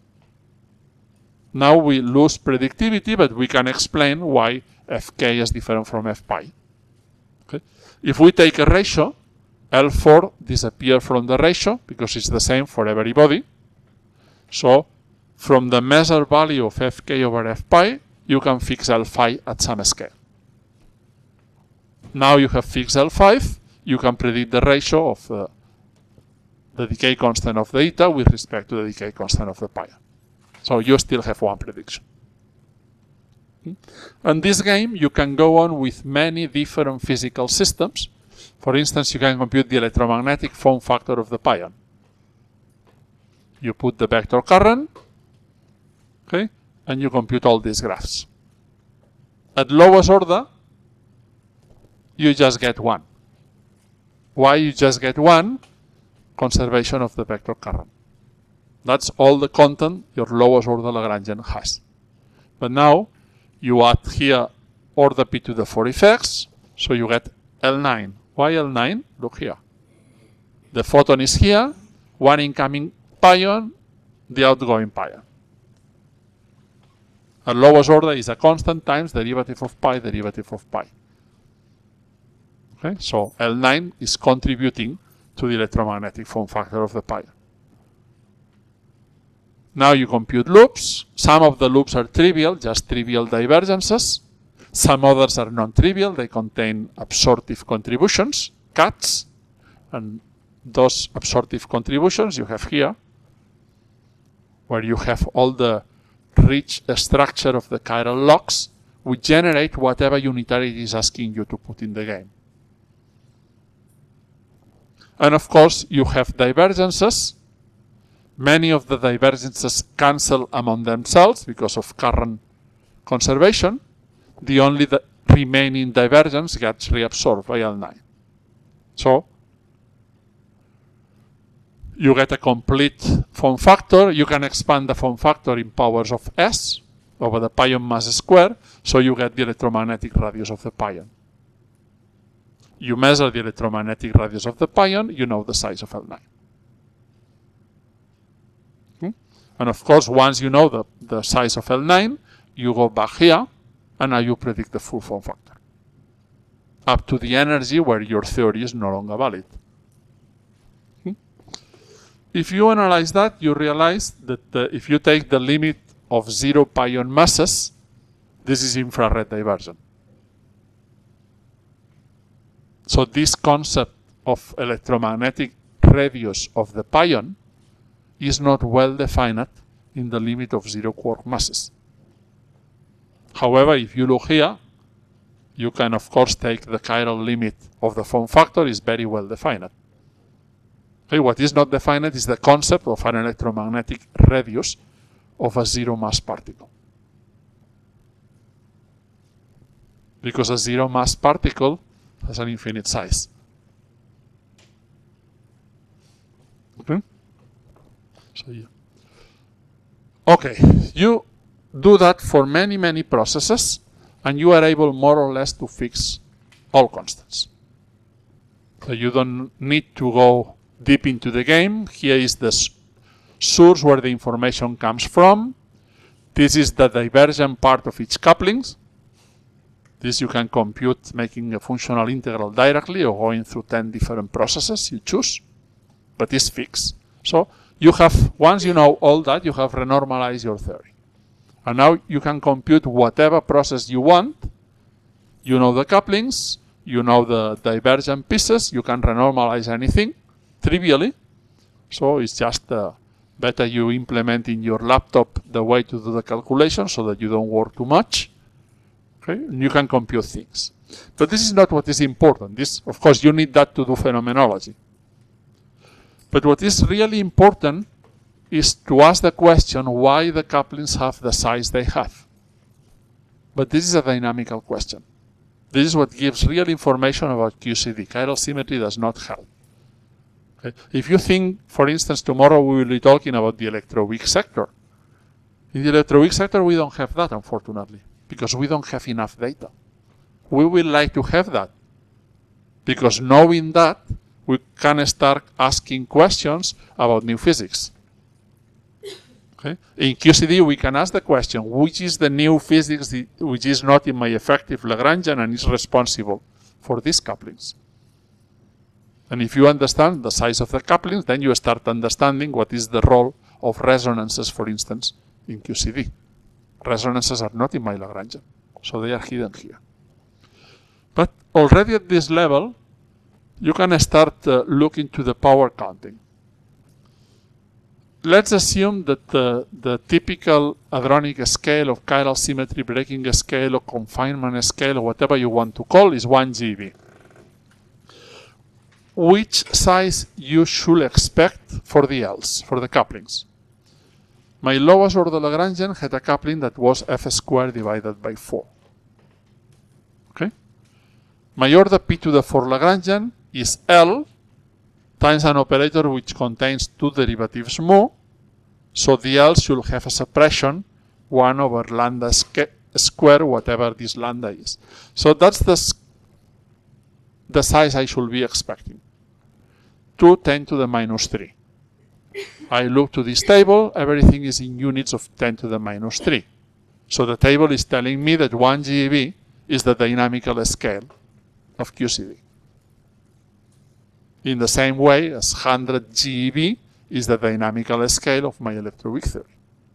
A: Now we lose predictivity, but we can explain why Fk is different from Fpi. Okay? If we take a ratio, L4 disappears from the ratio because it's the same for everybody. So from the measured value of Fk over Fpi, you can fix L5 at some scale. Now you have fixed L5, you can predict the ratio of the decay constant of the eta with respect to the decay constant of the pi. So you still have one prediction. In this game, you can go on with many different physical systems. For instance, you can compute the electromagnetic form factor of the pion. You put the vector current, okay, and you compute all these graphs. At lowest order, you just get one. Why you just get one? Conservation of the vector current. That's all the content your lowest order Lagrangian has. But now, you add here order p to the 4 effects, so you get L9. Why L9? Look here. The photon is here, one incoming pion, the outgoing pion. At lowest order is a constant times derivative of pi, derivative of pi. Okay, so L9 is contributing to the electromagnetic form factor of the pion. Now you compute loops. Some of the loops are trivial, just trivial divergences. Some others are non-trivial. They contain absorptive contributions, CATs. And those absorptive contributions you have here, where you have all the rich structure of the chiral logs, which generate whatever unitarity is asking you to put in the game. And of course, you have divergences. Many of the divergences cancel among themselves because of current conservation. The only remaining divergence gets reabsorbed by L9. So you get a complete form factor. You can expand the form factor in powers of S over the pion mass square, so you get the electromagnetic radius of the pion. You measure the electromagnetic radius of the pion, you know the size of L9. And of course, once you know the size of L9, you go back here, and now you predict the full form factor, up to the energy where your theory is no longer valid. If you analyze that, you realize that if you take the limit of 0 pion masses, this is infrared divergent. So this concept of electromagnetic radius of the pion is not well defined in the limit of 0 quark masses. However, if you look here, you can of course take the chiral limit of the form factor, is very well defined. Okay, what is not defined is the concept of an electromagnetic radius of a 0 mass particle. Because a 0 mass particle has an infinite size. Okay? So, yeah. Okay, you do that for many, many processes, and you are able more or less to fix all constants. So you don't need to go deep into the game. Here is the source where the information comes from. This is the divergent part of each couplings. This you can compute making a functional integral directly or going through 10 different processes you choose, but it's fixed. So you have, once you know all that, you have renormalized your theory. And now you can compute whatever process you want. You know the couplings, you know the divergent pieces, you can renormalize anything trivially. So it's just better you implement in your laptop the way to do the calculation so that you don't work too much. Okay? And you can compute things. But this is not what is important. This, of course, you need that to do phenomenology. But what is really important is to ask the question why the couplings have the size they have. But this is a dynamical question. This is what gives real information about QCD. Chiral symmetry does not help. Okay? If you think, for instance, tomorrow we will be talking about the electroweak sector. In the electroweak sector we don't have that, unfortunately, because we don't have enough data. We would like to have that, because knowing that, we can start asking questions about new physics. Okay? In QCD, we can ask the question, which is the new physics which is not in my effective Lagrangian and is responsible for these couplings? And if you understand the size of the couplings, then you start understanding what is the role of resonances, for instance, in QCD. Resonances are not in my Lagrangian, so they are hidden here. But already at this level, you can start looking to the power counting. Let's assume that the typical hadronic scale of chiral symmetry, breaking scale, or confinement scale, or whatever you want to call, is 1 GeV. Which size you should expect for the L's, for the couplings? My lowest order Lagrangian had a coupling that was f squared divided by 4. Okay? My order p to the 4 Lagrangian is L times an operator which contains two derivatives mu, so the L should have a suppression 1 over lambda square, whatever this lambda is. So that's the size I should be expecting. 2 10 to the minus 3. I look to this table, everything is in units of 10 to the minus 3. So the table is telling me that 1 GeV is the dynamical scale of QCD. In the same way as 100 GeV is the dynamical scale of my electroweak theory.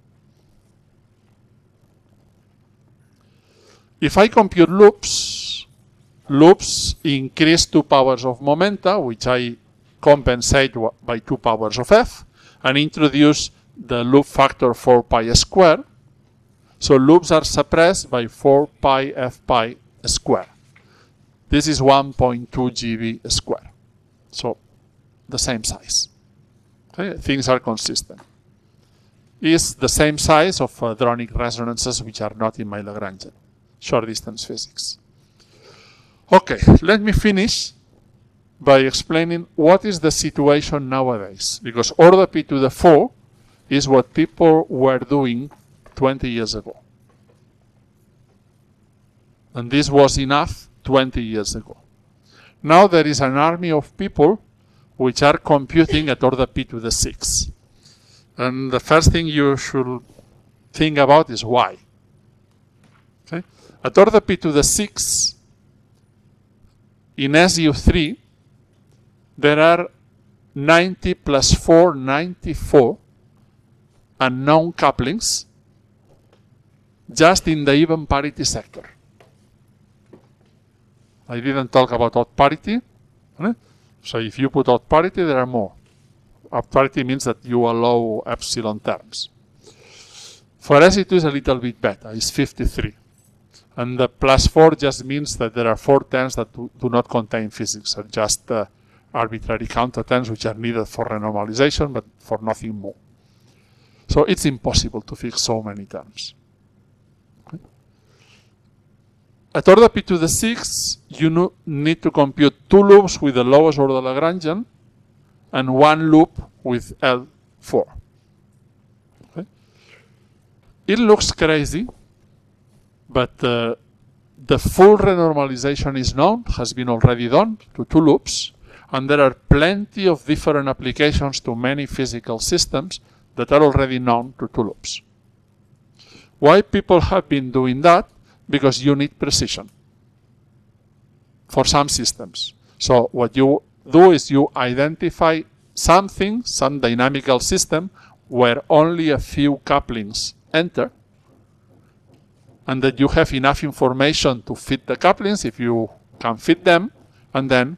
A: If I compute loops increase 2 powers of momenta, which I compensate by 2 powers of f, and introduce the loop factor 4 pi square. So loops are suppressed by 4 pi f pi square. This is 1.2 GeV square. So the same size. Okay? Things are consistent. Is the same size of hadronic resonances which are not in my Lagrangian, short distance physics. Okay, let me finish by explaining what is the situation nowadays, because order p to the 4 is what people were doing 20 years ago. And this was enough 20 years ago. Now there is an army of people which are computing at order p to the 6. And the first thing you should think about is why. Okay? At order p to the 6, in SU3, there are 90 plus 4, 94 unknown couplings just in the even parity sector. I didn't talk about odd parity. Right? So if you put odd parity, there are more. Odd parity means that you allow epsilon terms. For SU2 is a little bit better, it's 53. And the plus 4 just means that there are 4 terms that do not contain physics, are just arbitrary counter terms which are needed for renormalization, but for nothing more. So it's impossible to fix so many terms. Okay. At order p to the 6, you need to compute 2 loops with the lowest order Lagrangian and 1 loop with L4. Okay. It looks crazy, but the full renormalization is known, has been already done to 2 loops, and there are plenty of different applications to many physical systems that are already known to 2 loops. Why people have been doing that? Because you need precision for some systems. So what you do is you identify something, some dynamical system, where only a few couplings enter, and that you have enough information to fit the couplings if you can fit them, and then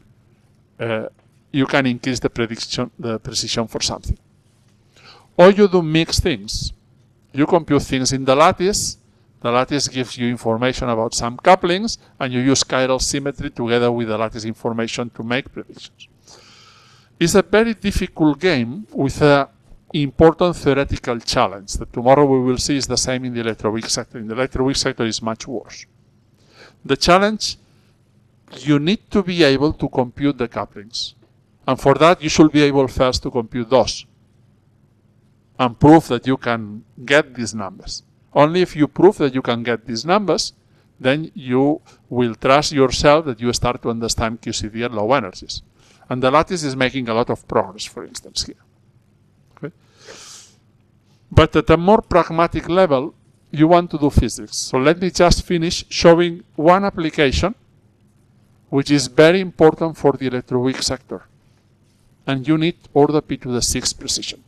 A: you can increase the precision for something. Or you do mixed things. You compute things in the lattice gives you information about some couplings, and you use chiral symmetry together with the lattice information to make predictions. It's a very difficult game with an important theoretical challenge that tomorrow we will see is the same in the electroweak sector. In the electroweak sector is much worse. The challenge, you need to be able to compute the couplings. And for that, you should be able first to compute those and prove that you can get these numbers. Only if you prove that you can get these numbers, then you will trust yourself that you start to understand QCD at low energies. And the lattice is making a lot of progress, for instance, here. Okay? But at a more pragmatic level, you want to do physics. So let me just finish showing one application which is very important for the electroweak sector. And you need order p to the 6 precision.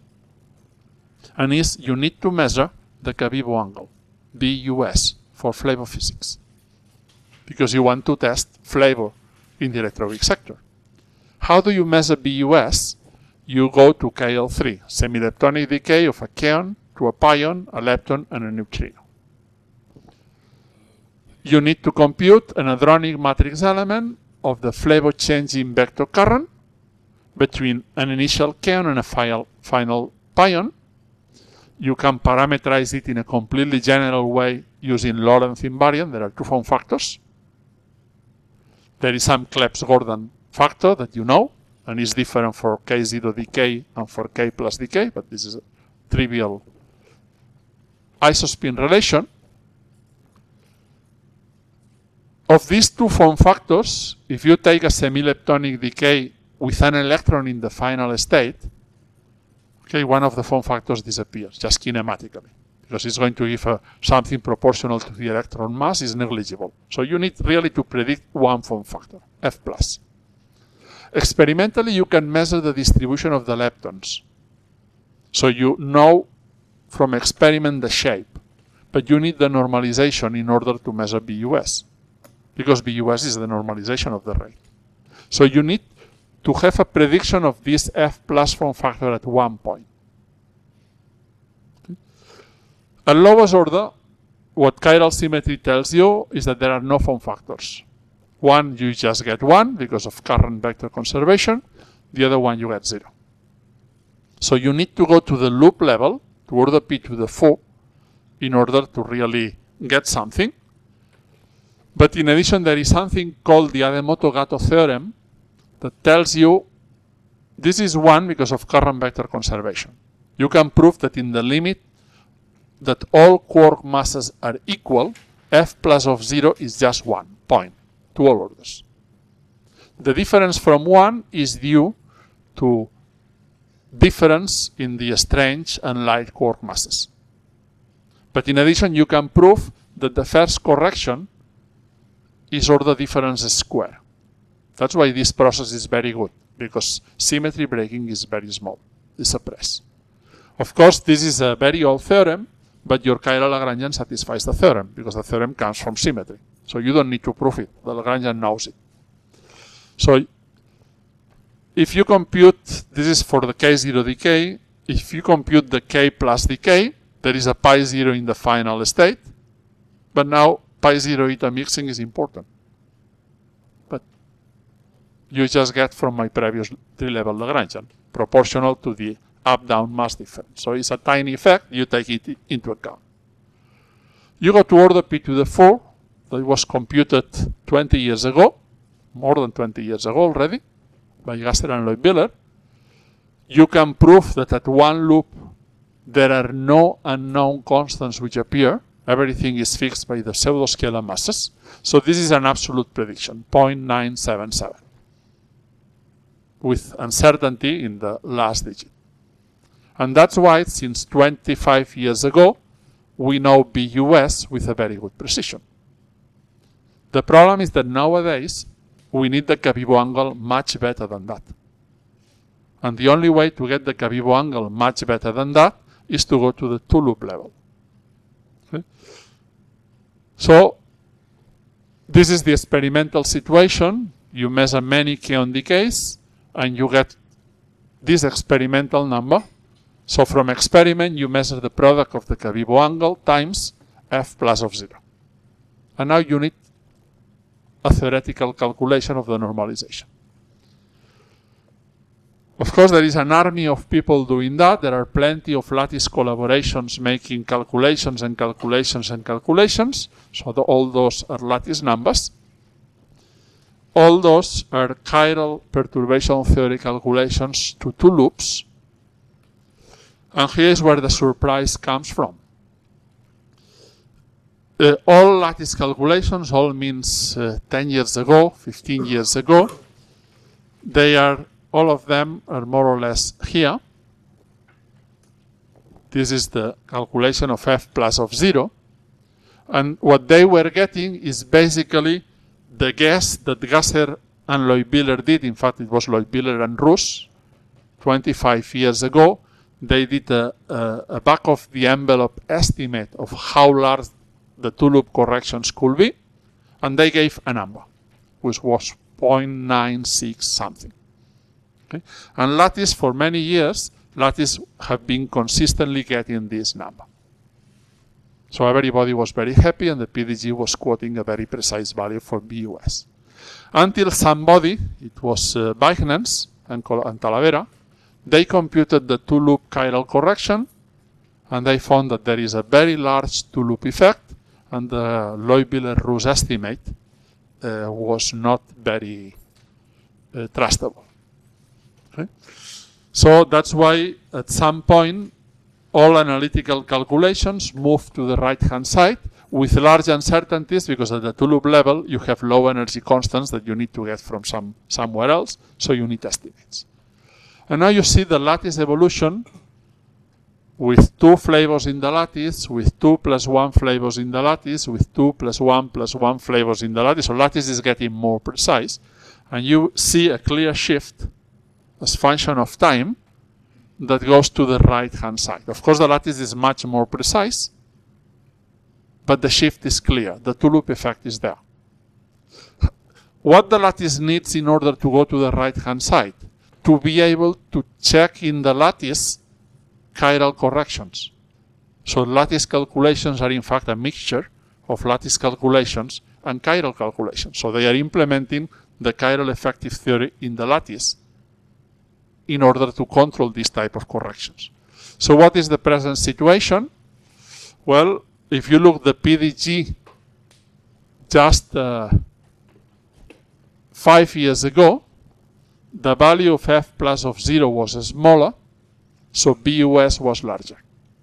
A: And is you need to measure the Cabibbo angle, BUS, for flavor physics. Because you want to test flavor in the electroweak sector. How do you measure BUS? You go to KL3, semi-leptonic decay of a kaon to a pion, a lepton, and a neutrino. You need to compute an hadronic matrix element of the flavor changing vector current between an initial kaon and a final pion. You can parameterize it in a completely general way using Lorentz invariant. There are 2 form factors. There is some Clebsch-Gordan factor that you know, and is different for K0 decay and for K plus decay, but this is a trivial isospin relation. Of these 2 form factors, if you take a semi-leptonic decay with an electron in the final state, okay, one of the form factors disappears, just kinematically, because it's going to give something proportional to the electron mass is negligible. So you need really to predict one form factor, F+. Experimentally, you can measure the distribution of the leptons. So you know from experiment the shape, but you need the normalization in order to measure BUS, because BUS is the normalization of the rate. So you need to have a prediction of this F+ form factor at one point. Okay. At lowest order, what chiral symmetry tells you is that there are no form factors. One, you just get one because of current vector conservation. the other one you get 0. So you need to go to the loop level, to order p to the 4, in order to really get something. But in addition, there is something called the Ademoto-Gatto theorem that tells you this is 1 because of current vector conservation. You can prove that in the limit that all quark masses are equal, f plus of 0 is just 1 point to all orders. The difference from 1 is due to difference in the strange and light quark masses. But in addition, you can prove that the first correction is order difference square. That's why this process is very good, because symmetry breaking is very small, is suppressed. Of course, this is a very old theorem, but your Cairo-Lagrangian satisfies the theorem, because the theorem comes from symmetry. So you don't need to prove it. The Lagrangian knows it. So if you compute, this is for the k0 decay, if you compute the k plus decay, there is a pi 0 in the final state, but now pi 0 eta mixing is important. But you just get from my previous 3-level Lagrangian, proportional to the up-down mass difference. So it's a tiny effect, you take it into account. You go to order p to the 4, that was computed 20 years ago, more than 20 years ago already, by Gasser and Loib-Willer. You can prove that at one loop there are no unknown constants which appear. Everything is fixed by the pseudoscalar masses. So this is an absolute prediction, 0.977, with uncertainty in the last digit. And that's why, since 25 years ago, we know BUS with a very good precision. The problem is that nowadays, we need the Cabibbo angle much better than that. And the only way to get the Cabibbo angle much better than that is to go to the 2-loop level. Okay? So, this is the experimental situation. You measure many kaon decays, and you get this experimental number. So from experiment, you measure the product of the Cabibbo angle times f plus of 0. And now you need a theoretical calculation of the normalization. Of course, there is an army of people doing that. There are plenty of lattice collaborations making calculations and calculations and calculations. So all those are lattice numbers. All those are chiral perturbation theory calculations to 2 loops. And here's where the surprise comes from. All lattice calculations, all means 10 years ago, 15 years ago, all of them are more or less here. This is the calculation of f plus of 0. And what they were getting is basically the guess that Gasser and Loib-Willer did. In fact, it was Loib-Willer and Roos 25 years ago. They did a back-of-the-envelope estimate of how large the 2-loop corrections could be, and they gave a number, which was 0.96 something. Okay? And lattice, for many years, lattice have been consistently getting this number. So everybody was very happy, and the PDG was quoting a very precise value for BUS. Until somebody, it was Weichnens and Talavera, they computed the 2-loop chiral correction, and they found that there is a very large 2-loop effect, and the Loib-Willer-Roos estimate was not very trustable. Okay? So that's why at some point all analytical calculations move to the right-hand side with large uncertainties, because at the 2-loop level you have low energy constants that you need to get from somewhere else, so you need estimates. And now you see the lattice evolution with 2 flavors in the lattice, with 2 plus 1 flavors in the lattice, with 2 plus 1 flavors in the lattice. So lattice is getting more precise. And you see a clear shift as function of time that goes to the right-hand side. Of course, the lattice is much more precise, but the shift is clear. The 2-loop effect is there. What the lattice needs in order to go to the right-hand side? To be able to check in the lattice chiral corrections. So lattice calculations are in fact a mixture of lattice calculations and chiral calculations. So they are implementing the chiral effective theory in the lattice in order to control this type of corrections. So what is the present situation? Well, if you look the PDG just 5 years ago, the value of f plus of 0 was smaller, so BUS was larger.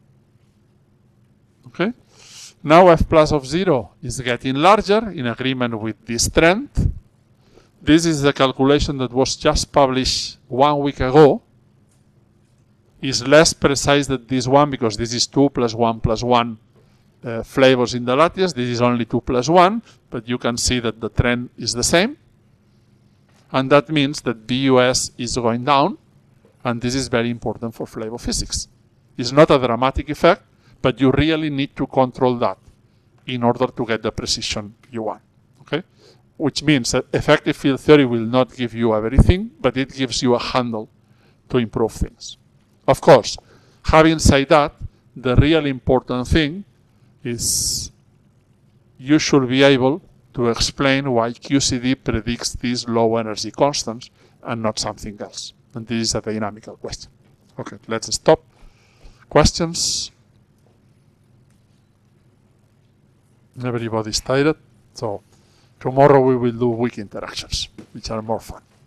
A: Okay? Now f plus of 0 is getting larger in agreement with this trend. This is the calculation that was just published 1 week ago. Is less precise than this one because this is 2 plus 1 plus 1 flavors in the lattice. This is only 2 plus 1, but you can see that the trend is the same. And that means that BUS is going down, and this is very important for flavor physics. It's not a dramatic effect, but you really need to control that in order to get the precision you want. Okay? Which means that effective field theory will not give you everything, but it gives you a handle to improve things. Of course, having said that, the really important thing is you should be able to explain why QCD predicts these low energy constants and not something else. And this is a dynamical question. Okay, let's stop. Questions? Everybody's tired, so tomorrow we will do weak interactions, which are more fun.